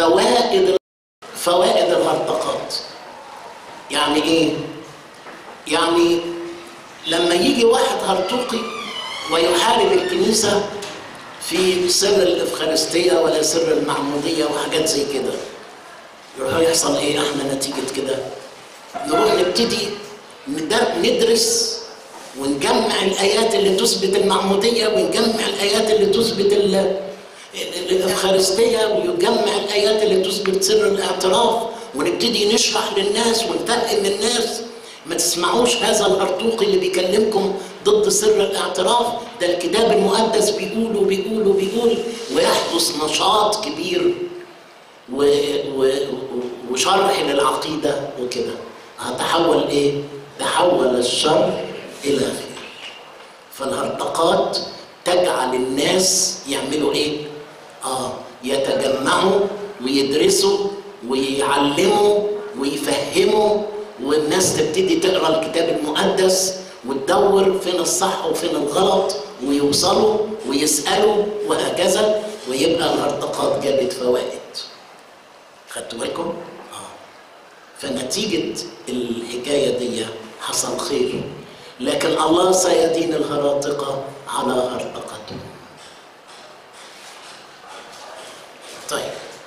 Speaker 1: فوائد الهرطقات. يعني ايه؟ يعني لما يجي واحد هرطوقي ويحارب الكنيسه في سر الافخارستيه ولا سر المعموديه وحاجات زي كده، يروح يحصل ايه؟ احنا نتيجه كده نروح نبتدي ندرس ونجمع الايات اللي تثبت المعموديه، ونجمع الايات اللي تثبت الافخارستيه، ويجمع الايات اللي تثبت سر الاعتراف، ونبتدي نشرح للناس ونفهم الناس. ما تسمعوش هذا الهرطوقي اللي بيكلمكم ضد سر الاعتراف، ده الكتاب المقدس بيقول ويحدث نشاط كبير وشرح للعقيده وكده. هتحول ايه؟ تحول الشر الى خير. فالهرطقات تجعل الناس يعملوا ايه؟ يتجمعوا ويدرسوا ويعلموا ويفهموا، والناس تبتدي تقرا الكتاب المقدس وتدور فين الصح وفين الغلط، ويوصلوا ويسالوا وهكذا، ويبقى الهرطقات جابت فوائد. خدتوا بالكم؟ فنتيجه الحكايه دي حصل خير، لكن الله سيدين الهراطقه على هرطقتهم. طيب،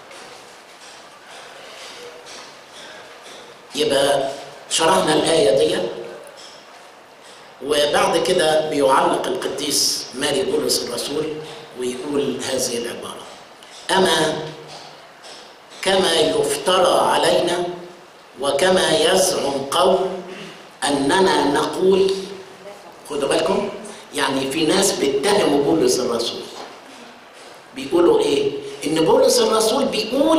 Speaker 1: يبقى شرحنا الآية دي، وبعد كده بيعلق القديس ماري بولس الرسول ويقول هذه العبارة: أما كما يفترى علينا وكما يزعم قوم أننا نقول. خدوا بالكم، يعني في ناس بيتهموا بولس الرسول، بيقولوا إيه؟ إن بولس الرسول بيقول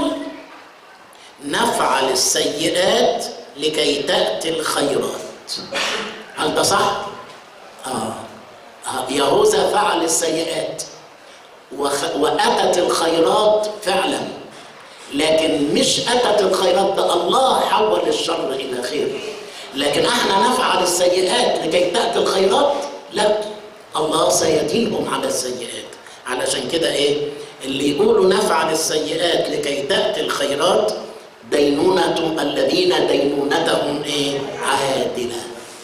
Speaker 1: نفعل السيئات لكي تأتي الخيرات. هل ده صح؟ يهوذا فعل السيئات وأتت الخيرات فعلا، لكن مش أتت الخيرات، ده الله حول الشر إلى خير. لكن احنا نفعل السيئات لكي تأتي الخيرات، لا، الله سيدينهم على السيئات. علشان كده ايه اللي يقولوا نفعل السيئات لكي تأتي الخيرات دينونة الذين دينونتهم ايه؟ عادلة.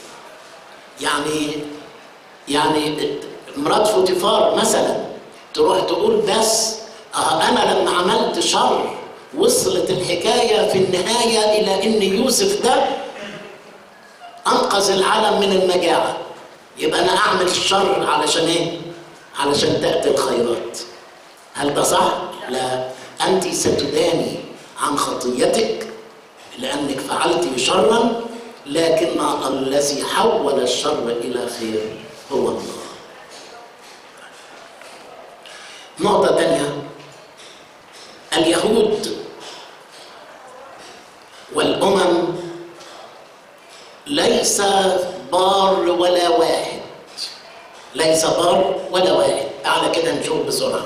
Speaker 1: يعني مرات فوتيفار مثلا تروح تقول بس انا لما عملت شر وصلت الحكاية في النهاية الى ان يوسف ده انقذ العالم من المجاعة، يبقى انا اعمل الشر علشان ايه؟ علشان تأتي الخيرات. هل ده صح؟ لا، انت ستداني عن خطيتك لانك فعلت شرا، لكن الذي حول الشر الى خير هو الله. نقطة تانية: اليهود والأمم ليس بار ولا واحد، ليس بار ولا واحد. تعالى كده نشوف بسرعة.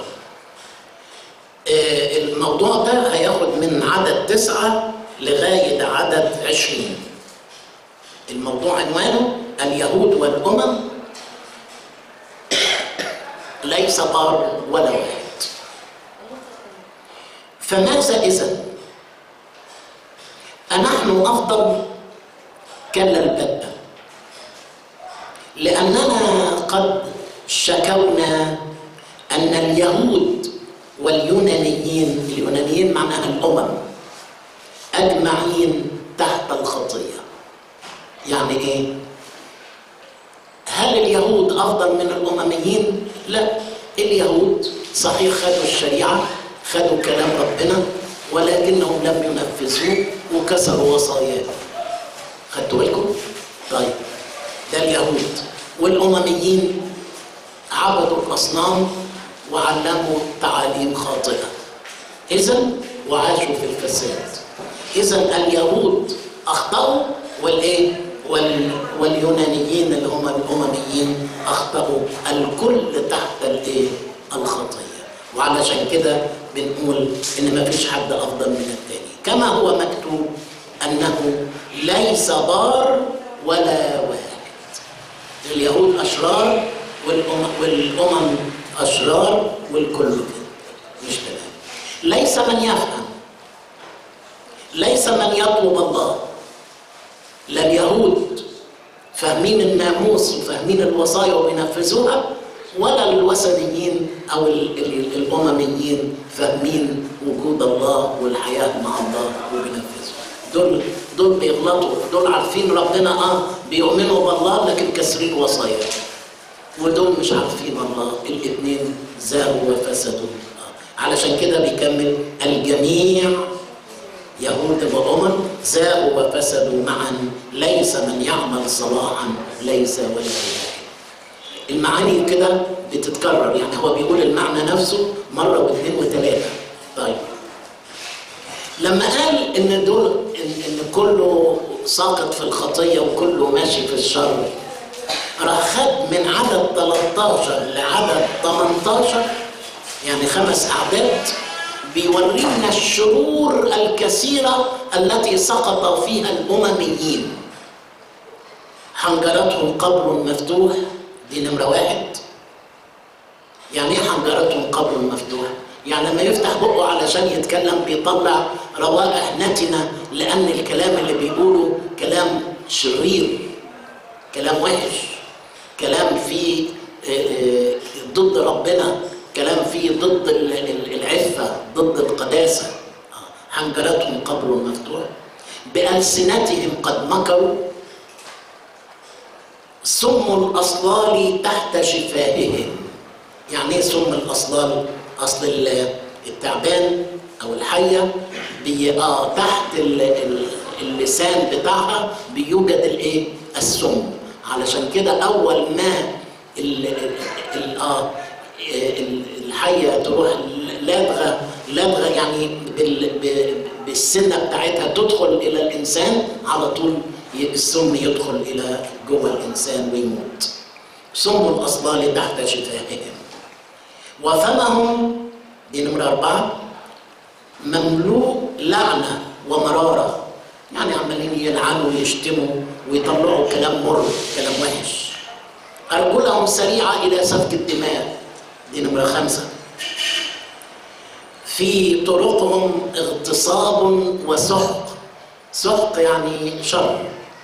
Speaker 1: الموضوع ده هياخد من عدد 9 لغاية عدد 20. الموضوع عنوانه اليهود والأمم ليس بار ولا واحد. فماذا إذن؟ أنحن أفضل؟ كلا البتة، لأننا قد شكونا أن اليهود واليونانيين، اليونانيين معناها الأمم، أجمعين تحت الخطية. يعني إيه؟ هل اليهود أفضل من الأمميين؟ لا، اليهود صحيح خدوا الشريعة، خدوا كلام ربنا، ولكنهم لم ينفذوه وكسروا وصاياه. خدتوا بالكم؟ طيب، ده اليهود. والأمميين عبدوا الأصنام وعلموا تعاليم خاطئة، إذن وعاشوا في الفساد. إذن اليهود أخطأوا، والإيه؟ واليونانيين اللي هم الأمميين أخطأوا، الكل تحت الإيه؟ الخطية. وعلشان كده بنقول إن ما فيش حد أفضل من التاني، كما هو مكتوب أنه ليس بار ولا واحد. اليهود أشرار والأمم أشرار، والكل كده مش تمام. ليس من يفهم، ليس من يطلب الله. لا اليهود فاهمين الناموس وفاهمين الوصايا وبينفذوها، ولا الوثنيين أو الأمميين فاهمين وجود الله والحياة مع الله وبينفذوها. دول بيغلطوا، دول عارفين ربنا بيؤمنوا بالله لكن كسرين وصايا، ودول مش عارفين الله. الاثنين زاغوا وفسدوا. علشان كده بيكمل: الجميع يهود وأمم زاغوا وفسدوا معا، ليس من يعمل صلاحا ليس ولا واحد. المعاني كده بتتكرر، يعني هو بيقول المعنى نفسه مرة واثنين وثلاثة. طيب، لما قال ان دول ان كله ساقط في الخطية وكله ماشي في الشر، راح خد من عدد 13 لعدد 18، يعني 5 أعداد، بيورينا الشرور الكثيرة التي سقط فيها الأمميين. حنجرتهم قبر مفتوح، دي نمرة 1. يعني ايه حنجرتهم قبر مفتوح؟ يعني لما يفتح بقه علشان يتكلم بيطلع روائح نتنة، لأن الكلام اللي بيقوله كلام شرير، كلام وحش، كلام فيه ضد ربنا، كلام فيه ضد العفة، ضد القداسة. حنجرتهم قبر مفتوح، بألسنتهم قد مكروا، سم الأصلال تحت شفاههم. يعني ايه سم الاصلال؟ اصل التعبان او الحيه تحت اللسان بتاعها بيوجد الايه؟ السم. علشان كده اول ما الحيه تروح لدغه يعني بالسنه بتاعتها تدخل الى الانسان، على طول السم يدخل الى جوه الانسان ويموت. سم الاصلال تحت شفاههم وفمهم، دي نمره 4، مملوء لعنه ومراره، يعني عمالين يلعنوا ويشتموا ويطلعوا كلام مر، كلام وحش. أرجلهم سريعة إلى سفك الدماء، دي نمرة 5. في طرقهم اغتصاب وسحق. سحق يعني شر،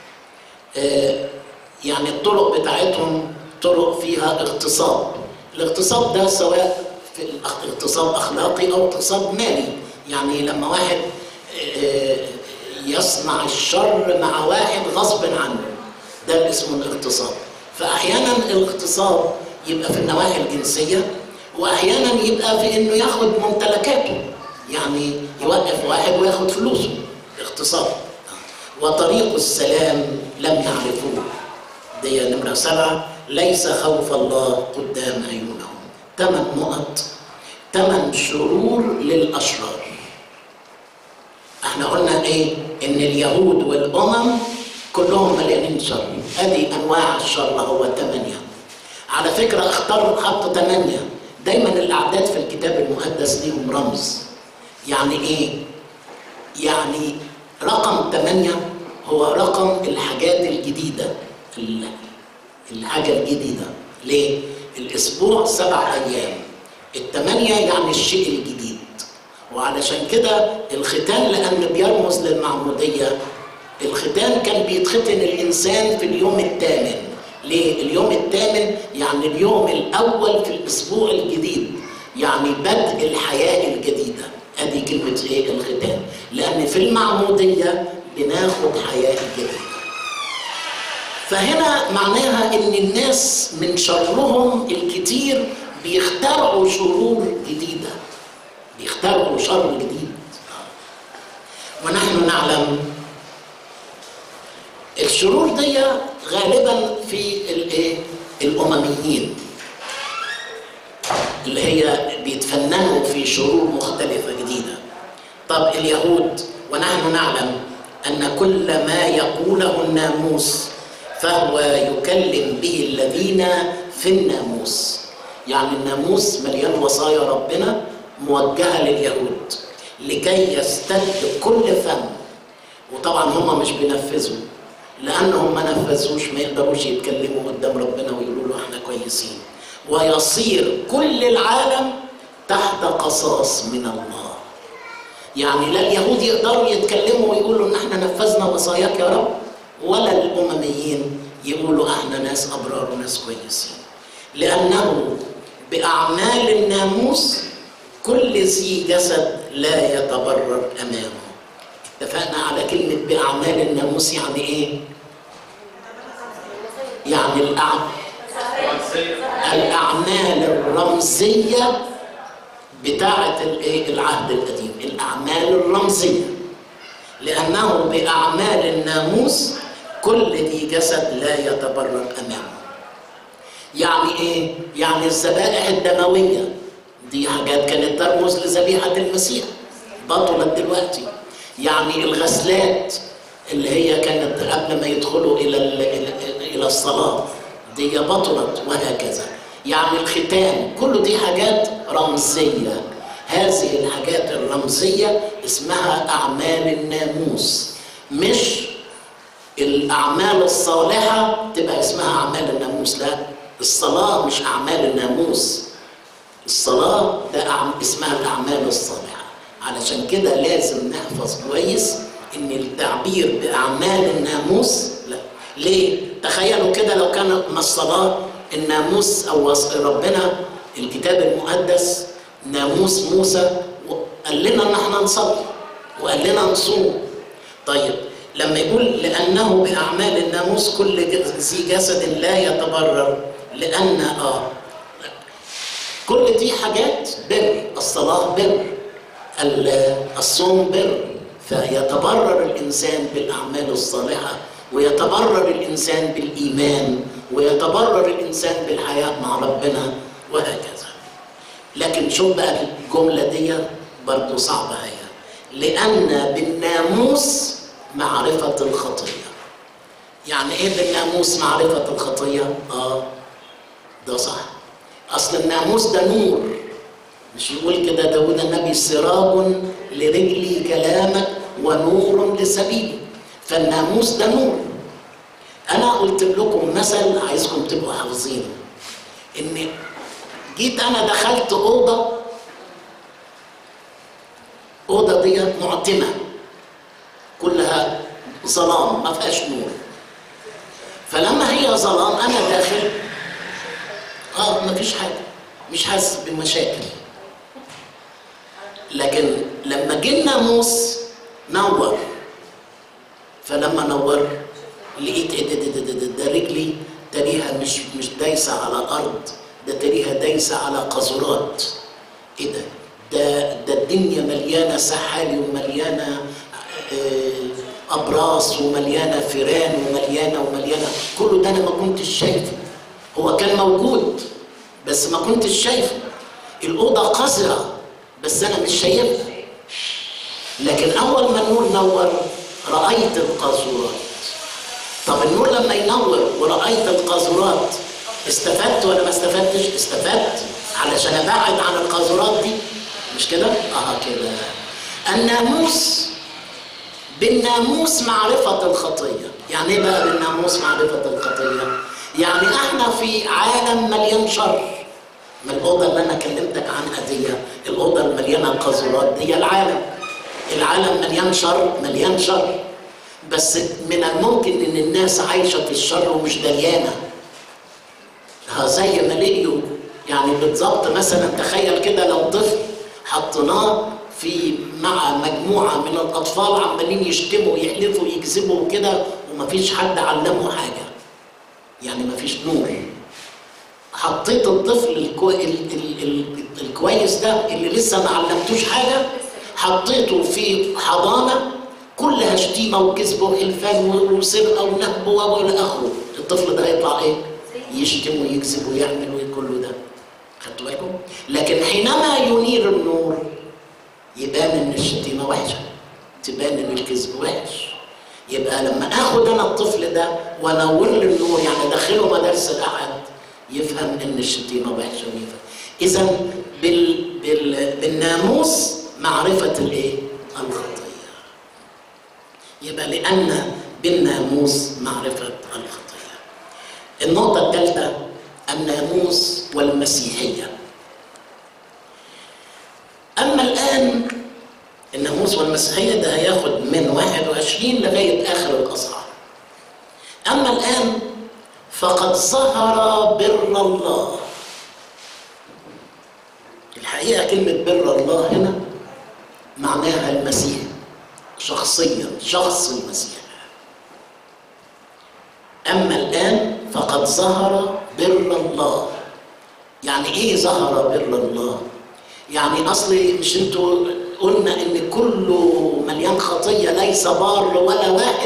Speaker 1: يعني الطرق بتاعتهم طرق فيها اغتصاب. الاغتصاب ده سواء في اغتصاب أخلاقي أو اغتصاب مالي، يعني لما واحد يصنع الشر مع واحد غصب عنه، ده اسمه الاغتصاب. فأحيانا الاغتصاب يبقى في النواحي الجنسية، وأحيانا يبقى في إنه ياخد ممتلكاته، يعني يوقف واحد وياخد فلوسه، اغتصاب. وطريق السلام لم يعرفوه، دي نمرة 7. ليس خوف الله قدام عيونهم. 8 نقط، 8 شرور للأشرار. احنا قلنا ايه؟ ان اليهود والامم كلهم مليانين شر. ادي انواع الشر هو 8. على فكره حط 8. دايما الاعداد في الكتاب المقدس ليهم رمز. يعني ايه؟ يعني رقم 8 هو رقم الحاجات الجديده، الحاجه الجديده. ليه؟ الاسبوع 7 ايام، 8 يعني الشيء الجديد. وعلشان كده الختان لأن بيرمز للمعمودية، الختان كان بيتختن الإنسان في اليوم 8. ليه؟ اليوم 8 يعني اليوم الأول في الأسبوع الجديد، يعني بدء الحياة الجديدة. أدي كلمة إيه؟ الختان. لأن في المعمودية بناخد حياة جديدة. فهنا معناها إن الناس من شرهم الكتير بيخترعوا شرور جديدة، بيخترعوا شر جديد. ونحن نعلم الشرور دي غالبا في الأمميين اللي هي بيتفننوا في شرور مختلفة جديدة. طب اليهود، ونحن نعلم أن كل ما يقوله الناموس فهو يكلم به الذين في الناموس. يعني الناموس مليان وصايا ربنا موجهة لليهود لكي يستد كل فم. وطبعا هم مش بينفذوا، لأنهم ما نفذوش ما يقدروش يتكلموا قدام ربنا ويقولوا له احنا كويسين. ويصير كل العالم تحت قصاص من الله. يعني لا اليهود يقدروا يتكلموا ويقولوا ان احنا نفذنا وصاياك يا رب، ولا الأمميين يقولوا احنا ناس أبرار وناس كويسين. لأنه بأعمال الناموس كل ذي جسد لا يتبرر أمامه. اتفقنا على كلمة بأعمال الناموس يعني إيه؟ يعني الأعمال الرمزية بتاعة العهد القديم، الأعمال الرمزية. لأنه بأعمال الناموس كل ذي جسد لا يتبرر أمامه. يعني إيه؟ يعني الذبائح الدموية دي حاجات كانت ترمز لذبيحة المسيح، بطلت دلوقتي. يعني الغسلات اللي هي كانت قبل ما يدخلوا إلى الصلاة دي بطلت، وهكذا. يعني الختان، كل دي حاجات رمزية. هذه الحاجات الرمزية اسمها أعمال الناموس، مش الأعمال الصالحة تبقى اسمها أعمال الناموس. لا، الصلاة مش أعمال الناموس، الصلاة ده اسمها الأعمال الصالحة. علشان كده لازم نحفظ كويس إن التعبير بأعمال الناموس لا. ليه؟ تخيلوا كده لو كان من الصلاة الناموس أو ربنا الكتاب المقدس ناموس موسى قال لنا إن احنا نصلي وقال لنا نصوم. طيب لما يقول لأنه بأعمال الناموس كل ذي جسد لا يتبرر، لأن كل دي حاجات بر. الصلاة بر، الصوم بر. فيتبرر الإنسان بالأعمال الصالحة، ويتبرر الإنسان بالإيمان، ويتبرر الإنسان بالحياة مع ربنا، وهكذا. لكن شوف بقى الجملة دي برضو صعبة هي. لأن بالناموس معرفة الخطية. يعني إيه بالناموس معرفة الخطية؟ ده صح. أصل الناموس ده نور. مش يقول كده داود النبي: سراج لرجلي كلامك ونور لسبيلي. فالناموس ده نور. أنا قلت لكم مثل عايزكم تبقوا حافظينه. إن جيت أنا دخلت أوضة دي معتمة كلها ظلام ما فيهاش نور. فلما هي ظلام أنا داخل ما فيش حاجة، مش حاسس بمشاكل. لكن لما جه الناموس نور، فلما نور لقيت ده رجلي تريها مش دايسه على الارض، ده تريها دايسه على قاذورات. ايه ده الدنيا مليانه سحالي ومليانه ابراص ومليانه فيران ومليانه كله ده انا ما كنتش شايفه. هو كان موجود بس ما كنتش شايفه. الاوضه قذره بس انا مش شايفها. لكن اول ما النور نور رايت القاذورات. طب النور لما ينور ورأيت القاذورات استفدت ولا ما استفدتش؟ استفدت، علشان ابعد عن القاذورات دي. مش كده؟ كده. الناموس، بالناموس معرفة الخطية. يعني ايه بقى بالناموس معرفة الخطية؟ يعني احنا في عالم مليان شر. من الأوضة اللي أنا كلمتك عنها دي، الأوضة المليانة قاذورات دي، العالم مليان شر. بس من الممكن ان الناس عايشه في الشر ومش دريانه. زي ما لقيوا يعني بالظبط. مثلا تخيل كده لو طفل حطيناه مع مجموعه من الاطفال عمالين يشتموا ويحلفوا ويكذبوا وكده، ومفيش حد علمه حاجه، يعني مفيش نور. حطيت الطفل الكويس ده اللي لسه ما علمتوش حاجه، حطيته في حضانه كلها شتيمه وكذب وحلفان وسرقه ونهب والى اخره. الطفل ده هيطلع ايه؟ يشتم ويكذب ويعمل وكله ده. خدتوا بالكم؟ لكن حينما ينير النور يبان ان الشتيمه وحشه، تبان ان الكذب وحش. يبقى لما اخد انا الطفل ده وانور له النور، يعني ادخله مدارس الاحد، يفهم ان الشتيمه وحشه ويفهم. اذا بالناموس معرفه الايه؟ الخطيه. يبقى لأن بالناموس معرفة الخطية. النقطة الثالثة: الناموس والمسيحية. أما الآن الناموس والمسيحية ده هياخد من 21 لغاية آخر الأصحاح. أما الآن فقد ظهر بر الله. الحقيقة كلمة بر الله هنا معناها المسيح شخصيا، شخص المسيح. أما الآن فقد ظهر بر الله. يعني إيه ظهر بر الله؟ يعني أصلي مش أنتوا قلنا إن كله مليان خطية ليس بار ولا واحد؟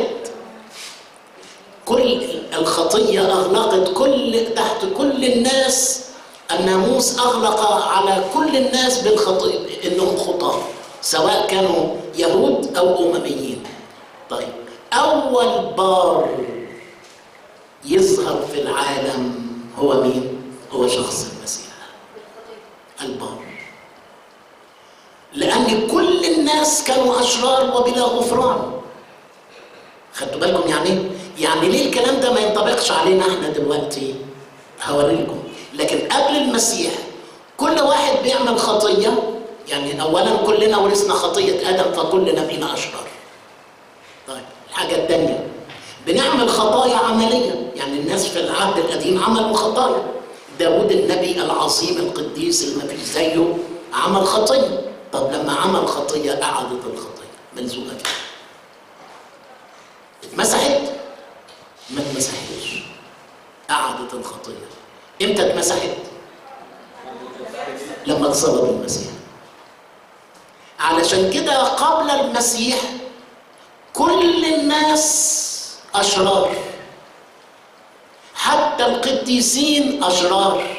Speaker 1: كل الخطية أغلقت تحت كل الناس. الناموس أغلق على كل الناس بالخطية إنهم خطاة، سواء كانوا يهود أو أمميين. طيب، أول بار يظهر في العالم هو مين؟ هو شخص المسيح، البار. لأن كل الناس كانوا أشرار وبلا غفران. خدتوا بالكم يعني ليه الكلام ده ما ينطبقش علينا احنا دلوقتي؟ هوريلكم. لكن قبل المسيح كل واحد بيعمل خطية. يعني أولا كلنا ورثنا خطية آدم، فكلنا بقينا أشرار. طيب، الحاجة الثانية بنعمل خطايا عملية. يعني الناس في العهد القديم عملوا خطايا. داود النبي العظيم القديس اللي ما فيش زيه عمل خطية. طب لما عمل خطية قعدت الخطية ملزوقة فيه. اتمسحت؟ ما اتمسحتش، قعدت الخطية. امتى اتمسحت؟ لما اتصلب المسيح. علشان كده قبل المسيح كل الناس أشرار، حتى القديسين أشرار،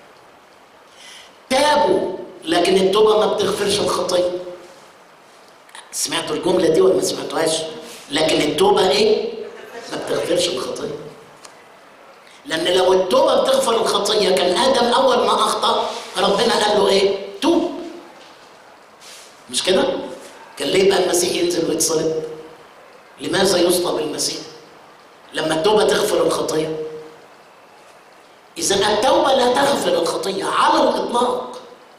Speaker 1: تابوا، لكن التوبة ما بتغفرش الخطية. سمعتوا الجملة دي ولا ما سمعتوهاش؟ لكن التوبة ايه؟ ما بتغفرش الخطية. لأن لو التوبة بتغفر الخطية كان آدم أول ما أخطأ ربنا قال له ايه؟ توب. مش كده؟ كان ليه بقى المسيح ينزل ويتصلب؟ لماذا يصلب المسيح؟ لما التوبة تغفر الخطية. إذا التوبة لا تغفر الخطية على الإطلاق.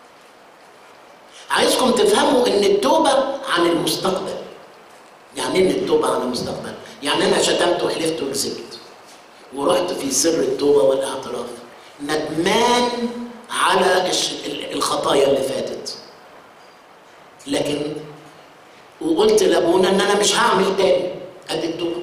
Speaker 1: عايزكم تفهموا إن التوبة عن المستقبل. يعني إيه التوبة عن المستقبل؟ يعني أنا شتمت وحلفت وكذبت ورحت في سر التوبة والاعتراف ندمان على الخطايا اللي فاتت، لكن وقلت لابونا إن أنا مش هعمل تاني. أدي التوبة.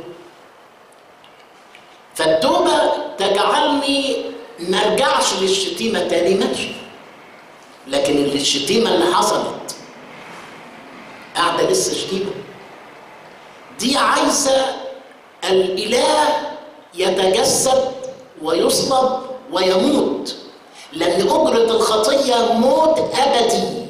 Speaker 1: فالتوبة تجعلني ما ارجعش للشتيمة تاني، ماشي، لكن الشتيمة اللي حصلت قاعدة لسه شتيمة، دي عايزة الإله يتجسد ويصلب ويموت، لأن أجرة الخطية موت أبدي.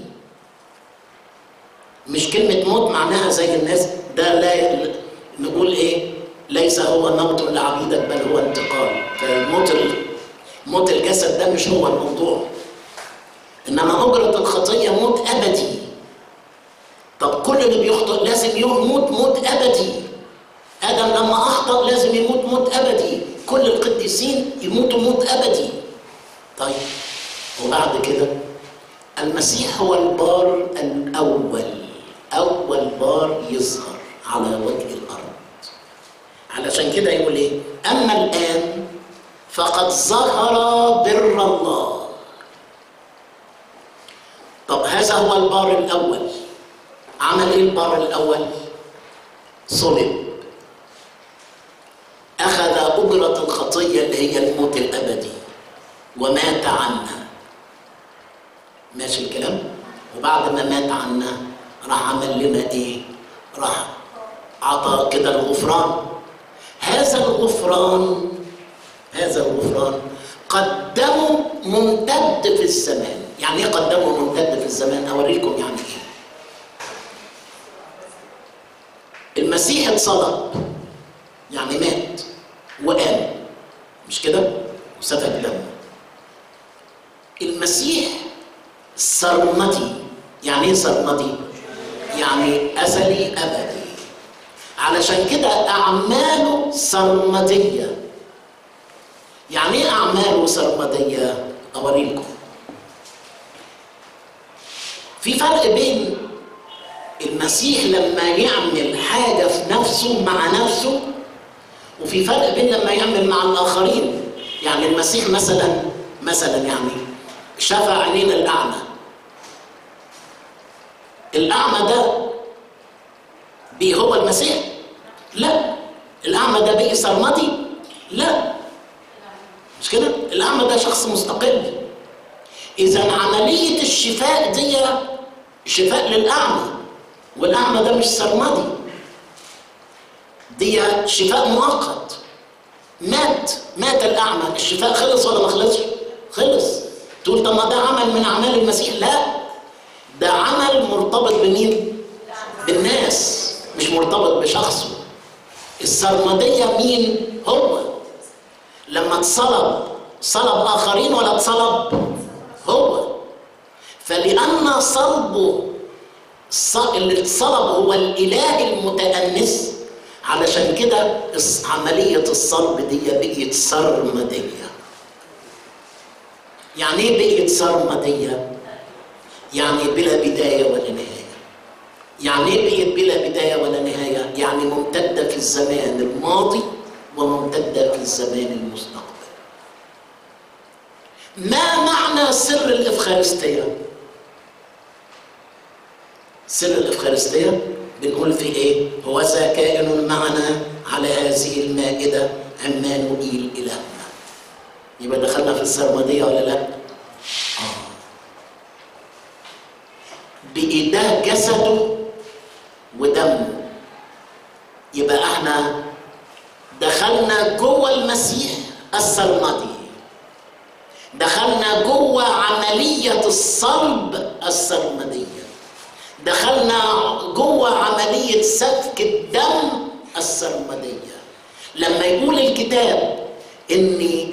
Speaker 1: مش كلمة موت معناها زي الناس ده، لا نقول إيه؟ ليس هو موت لعبيدك بل هو انتقال. موت الجسد ده مش هو الموضوع، إنما أجرة الخطية موت أبدي. طب كل اللي بيخطئ لازم يموت موت أبدي. آدم لما أخطأ لازم يموت موت أبدي، كل القديسين يموتوا موت أبدي. طيب وبعد كده المسيح هو البار الأول، أول بار يظهر على وجه الأرض. علشان كده يقول إيه؟ أما الآن فقد ظهر بر الله. طب هذا هو البار الأول. عمل إيه البار الأول؟ صلب، أخذ أجرة الخطية اللي هي الموت الأبدي ومات عنها. ماشي الكلام؟ وبعد ما مات عنها راح عمل لنا إيه؟ راح عطى كده الغفران. هذا الغفران قدمه ممتد في الزمان. يعني ايه قدمه ممتد في الزمان؟ اوريكم يعني ايه. المسيح اتصلب يعني مات وقام، مش كده؟ وسفك دمه. المسيح سرمدي. يعني ايه سرمدي؟ يعني ازلي ابدي. علشان كده اعماله سرمديه. يعني ايه اعماله سرمديه؟ اوريكم. في فرق بين المسيح لما يعمل حاجه في نفسه مع نفسه، وفي فرق بين لما يعمل مع الاخرين. يعني المسيح مثلا يعني شفى عينين الاعمى. الاعمى ده هو المسيح؟ لا. الاعمى ده بقي سرمدي؟ لا، مش كده؟ الاعمى ده شخص مستقل. اذا عمليه الشفاء دي شفاء للاعمى، والاعمى ده مش سرمدي، دي شفاء مؤقت. مات الاعمى، الشفاء خلص ولا ما خلصش؟ خلص. تقول طب ما ده عمل من اعمال المسيح؟ لا، ده عمل مرتبط بمين؟ بالناس، مش مرتبط بشخصه. السرمديه مين؟ هو. لما اتصلب صلب اخرين ولا اتصلب؟ هو. فلان صلبه اللي اتصلب هو الاله المتأنس، علشان كده عمليه الصلب دي بقيت سرمديه. يعني ايه بقيت سرمديه؟ يعني بلا بدايه ولا نهايه. يعني ايه بقيت بلا بدايه ولا نهايه؟ يعني ممتده في الزمان الماضي وممتده في الزمان المستقبل. ما معنى سر الإفخارستية؟ سر الإفخارستية بنقول في إيه؟ هوذا كائن معنا على هذه المائدة عمانوئيل إلهنا. يبقى دخلنا في السرمدية ولا لا؟ جسده ودمه. يبقى احنا دخلنا جوه المسيح السرمدي، دخلنا جوه عملية الصلب السرمدية، دخلنا جوه عملية سفك الدم السرمدية. لما يقول الكتاب إن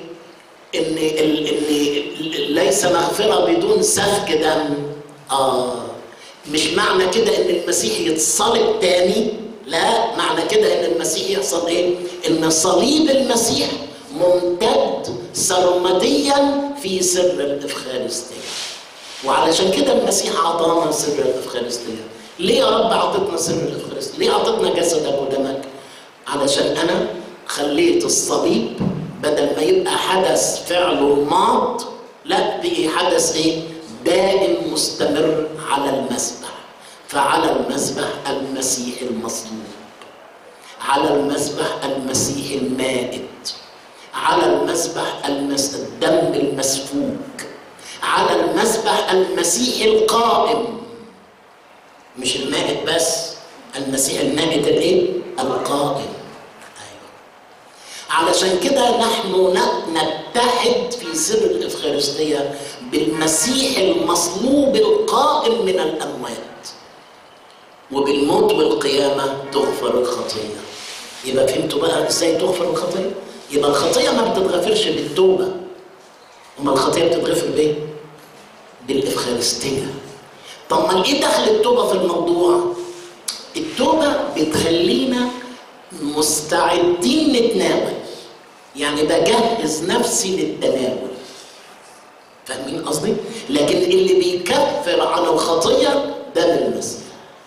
Speaker 1: ليس مغفرة بدون سفك دم، مش معنى كده إن المسيح يتصلب تاني، لا، معنى كده إن المسيح يحصل إيه؟ إن صليب المسيح ممتد سرمديا في سر الإفخارستية. وعلشان كده المسيح أعطانا سر الإفخارستية. ليه يا رب أعطتنا سر الإفخارستية؟ ليه أعطتنا جسدك ودمك؟ علشان أنا خليت الصليب بدل ما يبقى حدث فعله ماض، لا، بقي حدث إيه؟ دائم مستمر على المذبح. فعلى المذبح المسيح المصلوب، على المذبح المسيح المائت، على المذبح الدم المسفوك، على المذبح المسيح القائم، مش المائت بس، المسيح المائت الايه؟ القائم. ايوه. علشان كده نحن نتحد في سر الإفخارستية بالمسيح المصلوب القائم من الأموات، وبالموت والقيامة تغفر الخطية. يبقى فهمتوا بقى ازاي تغفر الخطية؟ يبقى الخطية ما بتتغفرش بالتوبة، أما الخطية بتتغفر بايه؟ بالإفخارستية. طب ما ايه دخل التوبة في الموضوع؟ التوبة بتخلينا مستعدين نتناول، يعني بجهز نفسي للتناول. فاهمين قصدي؟ لكن اللي بيكفر عن الخطية دم المسيح.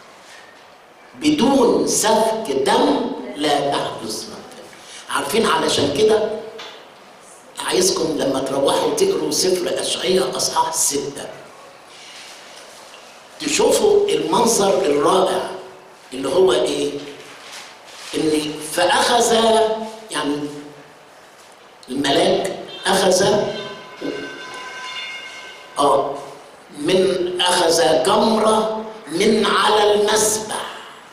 Speaker 1: بدون سفك دم لا تحدث مغفرة. عارفين علشان كده عايزكم لما تروحوا تقروا سفر أشعياء أصحاح 6 تشوفوا المنظر الرائع اللي هو ايه؟ ان فأخذ، يعني الملاك أخذ أخذ جمرة من على المذبح.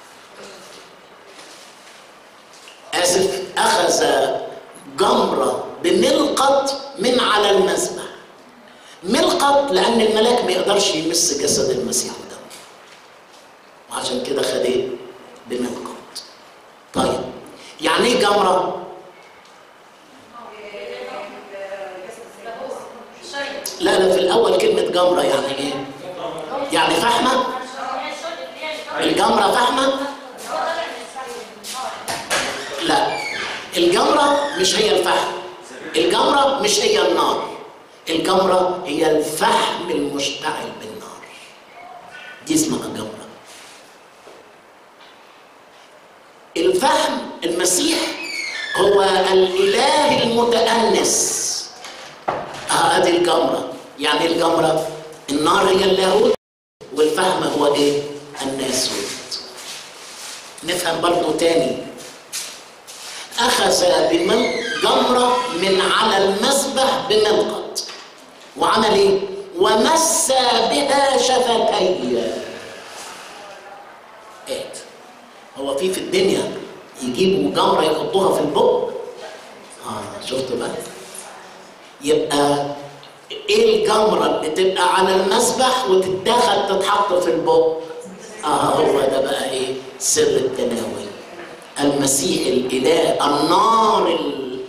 Speaker 1: أخذ جمرة بملقط من على المذبح. ملقط لأن الملاك ما يقدرش يمس جسد المسيح ودمه، وعشان كده خد ايه؟ بملقط. طيب يعني ايه جمرة؟ لا في الأول كلمة جمرة يعني ايه؟ يعني فحمة؟ الجمرة فحمة؟ لا، الجمرة مش هي الفحم، الجمرة مش هي النار، الجمرة هي الفحم المشتعل بالنار، دي اسمها جمرة. الفحم المسيح هو الإله المتأنس. ادي الجمرة. يعني الجمرة النار هي اللاهوت والفحم هو ايه؟ الناسوت. نفهم برضو تاني. أخذ جمرة من على المذبح بملقط وعمل ايه؟ ومس بها شفتي. ايه؟ هو في الدنيا يجيبوا جمرة يحطوها في البق؟ شفتوا بقى؟ يبقى ايه الجمرة اللي تبقى على المذبح وتتاخد تتحط في البق؟ هو ده بقى ايه؟ سر التناول. المسيح الإله، النار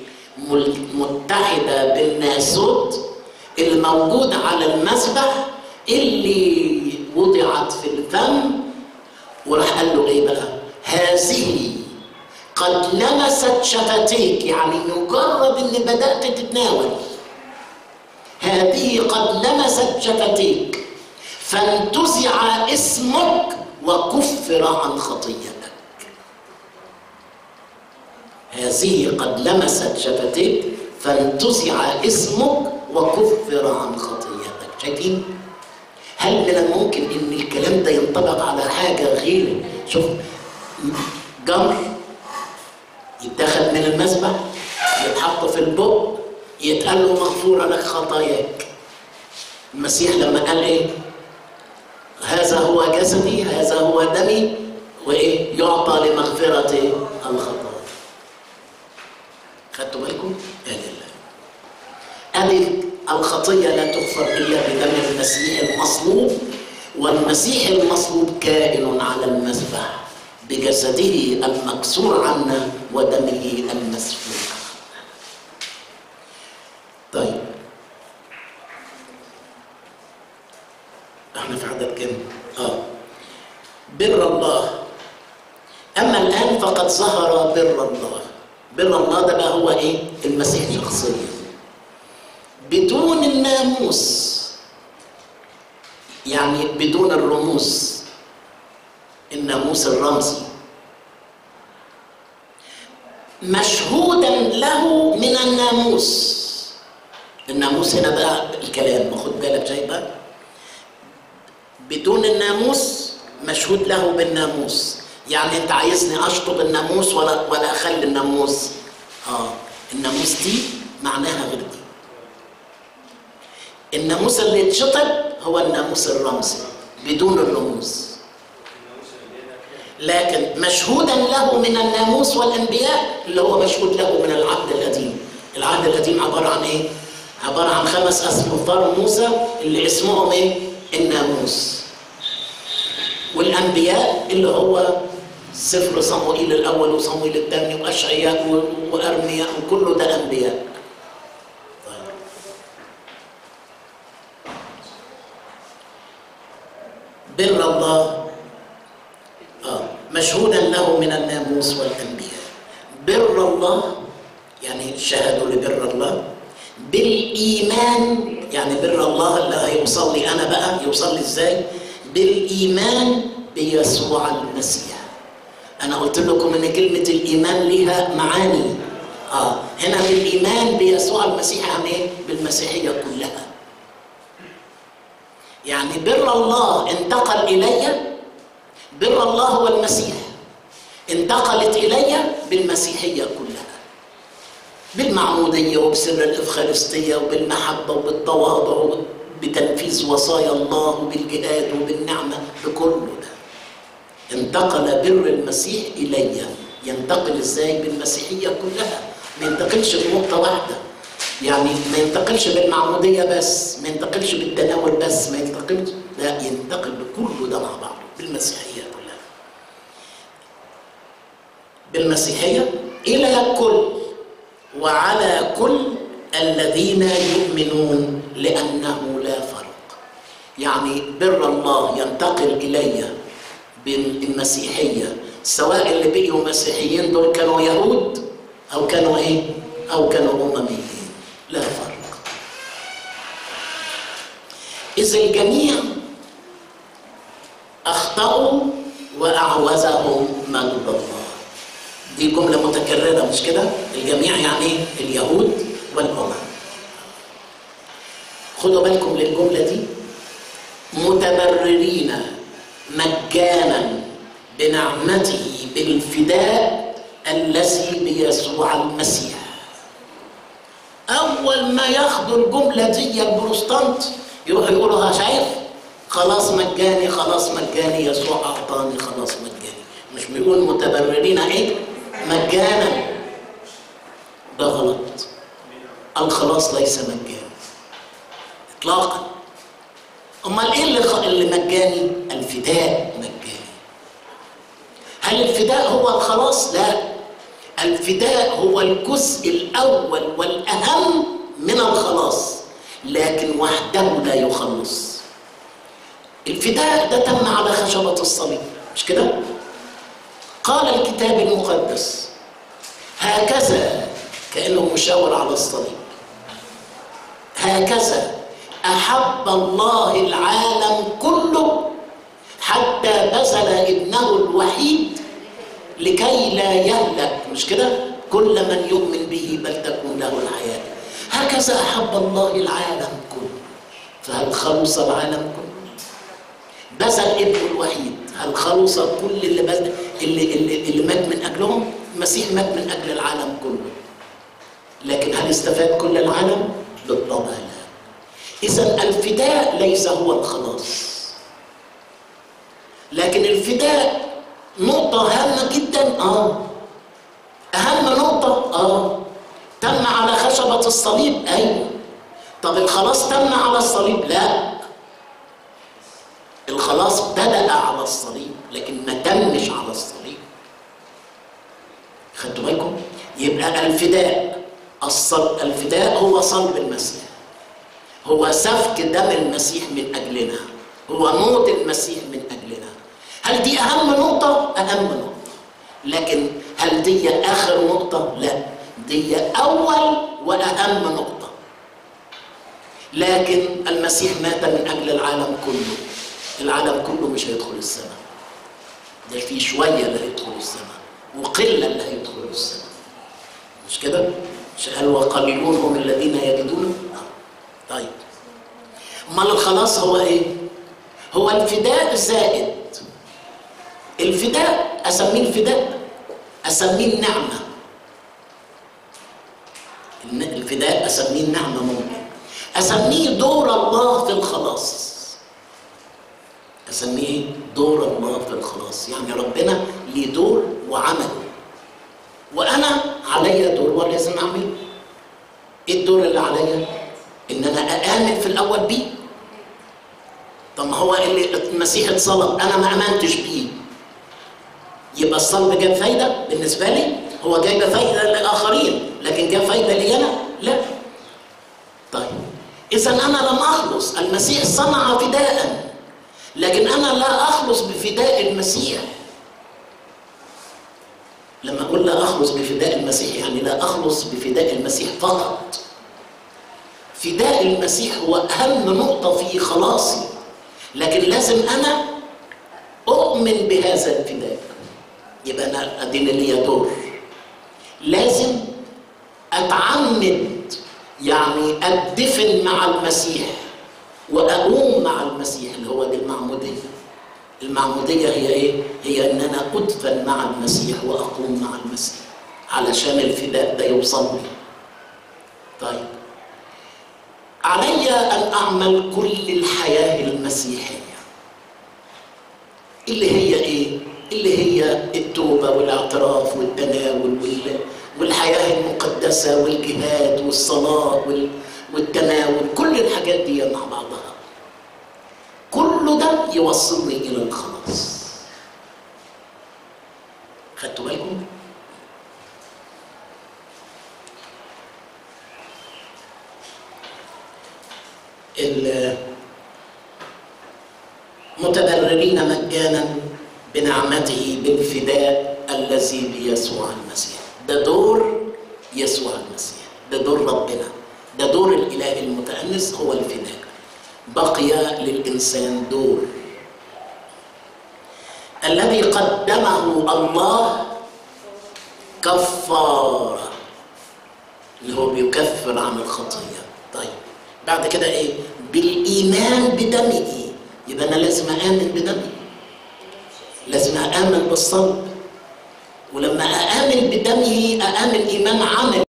Speaker 1: المتحدة بالناسوت الموجود على المذبح اللي وضعت في الفم، وراح قال له ايه بقى؟ هذه قد لمست شفتيك، يعني مجرد ان بدأت تتناول، هذه قد لمست شفتيك فانتزع اسمك وكفر عن خطيتك. هذه قد لمست شفتيك فانتزع اسمك وكفر عن خطيتك. شايفين؟ هل من الممكن ان الكلام ده ينطبق على حاجه غير؟ شوف، جمر يتاخد من المذبح يتحط في البق يتقال له مغفوره لك خطاياك. المسيح لما قال ايه؟ هذا هو جسدي، هذا هو دمي، وإيه؟ يعطى لمغفرة الخطايا. خدتوا بالكم؟ هذه الخطية لا تغفر إلا بدم المسيح المصلوب، والمسيح المصلوب كائن على المذبح بجسده المكسور عنا ودمه المسفوك. طيب احنا في عدد كم؟ بر الله. اما الان فقد ظهر بر الله. بر الله ده بقى هو ايه؟ المسيح شخصيا بدون الناموس، يعني بدون الرموز، الناموس الرمزي، مشهودا له من الناموس. الناموس هنا بقى الكلام، خد بالك جاي بقى، بدون الناموس مشهود له بالناموس. يعني انت عايزني اشطب الناموس ولا اخلي الناموس؟ الناموس دي معناها غير دي. الناموس اللي يتشطب هو الناموس الرمزي بدون الرموز، لكن مشهودا له من الناموس والانبياء اللي هو مشهود له من العهد القديم. العهد القديم عباره عن ايه؟ عباره عن 5 أسفار موسى اللي اسمهم ايه؟ الناموس. والانبياء اللي هو سفر صموئيل الاول وصموئيل الثاني واشعياء وارمياء، وكله ده انبياء. بر الله مشهودا له من الناموس والانبياء. بر الله يعني شهدوا لبر الله بالايمان. يعني بر الله اللي هيوصل لي انا بقى يوصل لي ازاي؟ بالايمان بيسوع المسيح. انا قلت لكم ان كلمه الايمان ليها معاني. هنا بالايمان بيسوع المسيح يعني ايه؟ بالمسيحيه كلها. يعني بر الله انتقل الي، بر الله هو المسيح، انتقلت الي بالمسيحيه كلها، بالمعموديه وبسر الافخارستيه وبالمحبه وبالتواضع وبتنفيذ وصايا الله وبالجهاد وبالنعمه، بكله ده انتقل بر المسيح الي. ينتقل ازاي؟ بالمسيحيه كلها، ما ينتقلش بنقطه واحده. يعني ما ينتقلش بالمعموديه بس، ما ينتقلش بالتناول بس، ما ينتقلش، لا، ينتقل بكله ده مع بعضه بالمسيحيه كلها. بالمسيحيه الى الكل وعلى كل الذين يؤمنون لانه لا فرق. يعني بر الله ينتقل الي بالمسيحيه، سواء اللي بقيوا مسيحيين دول كانوا يهود او كانوا ايه؟ او كانوا امميين، لا فرق. إذ الجميع أخطأوا وأعوزهم مجد الله. دي جملة متكررة مش كده؟ الجميع يعني اليهود والأمم. خدوا بالكم للجملة دي، متبررين مجانا بنعمته بالفداء الذي بيسوع المسيح. أول ما ياخدوا الجملة دي البروتستانت يروحوا يقولوا شايف؟ خلاص مجاني، خلاص مجاني، يسوع أعطاني خلاص مجاني. مش بيقول متبررين إيه؟ مجانا. ده غلط. الخلاص ليس مجاني إطلاقا. أمال إيه اللي مجاني؟ الفداء مجاني. هل الفداء هو الخلاص؟ لا. الفداء هو الجزء الأول والأهم من الخلاص، لكن وحده لا يخلص. الفداء ده تم على خشبة الصليب، مش كده؟ قال الكتاب المقدس هكذا، كأنه مشاور على الصليب، هكذا أحب الله العالم كله حتى بذل ابنه الوحيد لكي لا يهلك، مش كده؟ كل من يؤمن به بل تكون له الحياة. هكذا أحب الله العالم كله. فهل خلص العالم كله؟ بذل ابنه الوحيد. هل خلص كل اللي مات من أجلهم؟ المسيح مات من أجل العالم كله. لكن هل استفاد كل العالم؟ بالطبع لا. إذن الفداء ليس هو الخلاص. لكن الفداء نقطة هامة جدا. أهم نقطة. تم على خشبة الصليب، أيوة. طب الخلاص تم على الصليب؟ لا، الخلاص بدأ على الصليب لكن ما تمش على الصليب. خدتوا بالكم؟ يبقى الفداء هو صلب المسيح، هو سفك دم المسيح من أجلنا، هو موت المسيح من أجلنا. هل دي أهم نقطة؟ أهم نقطة. لكن هل دي آخر نقطة؟ لا، دي أول وأهم نقطة. لكن المسيح مات من أجل العالم كله. العالم كله مش هيدخل السماء، ده في شوية اللي هيدخلوا السماء وقلة اللي هيدخلوا السماء، مش كده؟ مش قال وقليلون هم الذين يجدون؟ طيب امال الخلاص هو ايه؟ هو الفداء زائد. الفداء اسميه الفداء، اسميه النعمة. الفداء اسميه النعمة، ممكن اسميه دور الله في الخلاص. اسميه دور الله في الخلاص، يعني ربنا ليه دور وعمل وانا عليا دور ولازم اعمله. ايه الدور اللي عليا؟ ان انا اامن في الاول بيه. طب ما هو اللي المسيح اتصلب انا ما امنتش بيه، يبقى الصلب جاب فايده بالنسبه لي؟ هو جايب فايده للاخرين لكن جاب فايده لي انا؟ لا. طيب اذا انا لم اخلص، المسيح صنع فداء لكن انا لا اخلص بفداء المسيح. لما اقول لا اخلص بفداء المسيح يعني لا اخلص بفداء المسيح فقط. فداء المسيح هو اهم نقطه في خلاصي، لكن لازم انا اؤمن بهذا الفداء. يبقى انا اديني ليا دور، لازم اتعمد، يعني ادفن مع المسيح واقوم مع المسيح، اللي هو دي المعموديه. المعموديه هي ايه؟ هي ان انا ادفن مع المسيح واقوم مع المسيح علشان الفداء ده يوصل لي. طيب علي ان اعمل كل الحياه المسيحيه اللي هي ايه؟ اللي هي التوبه والاعتراف والتناول والحياه المقدسه والجهاد والصلاه والتناول، كل الحاجات دي مع بعضها. كل ده يوصلني الى الخلاص. خدتوا بالكم؟ المتبررين مجانا بنعمته بالفداء الذي بيسوع المسيح. ده دور يسوع المسيح، ده دور ربنا، ده دور الاله المتأنس، هو الفداء. بقي للإنسان دور الذي قدمه الله كفارة، اللي هو بيكفر عن الخطية. طيب بعد كده ايه؟ بالإيمان بدمه. يبقى أنا لازم آمن بدمه، لازم آمن بالصلب، ولما آمن بدمه آمن إيمان عمل.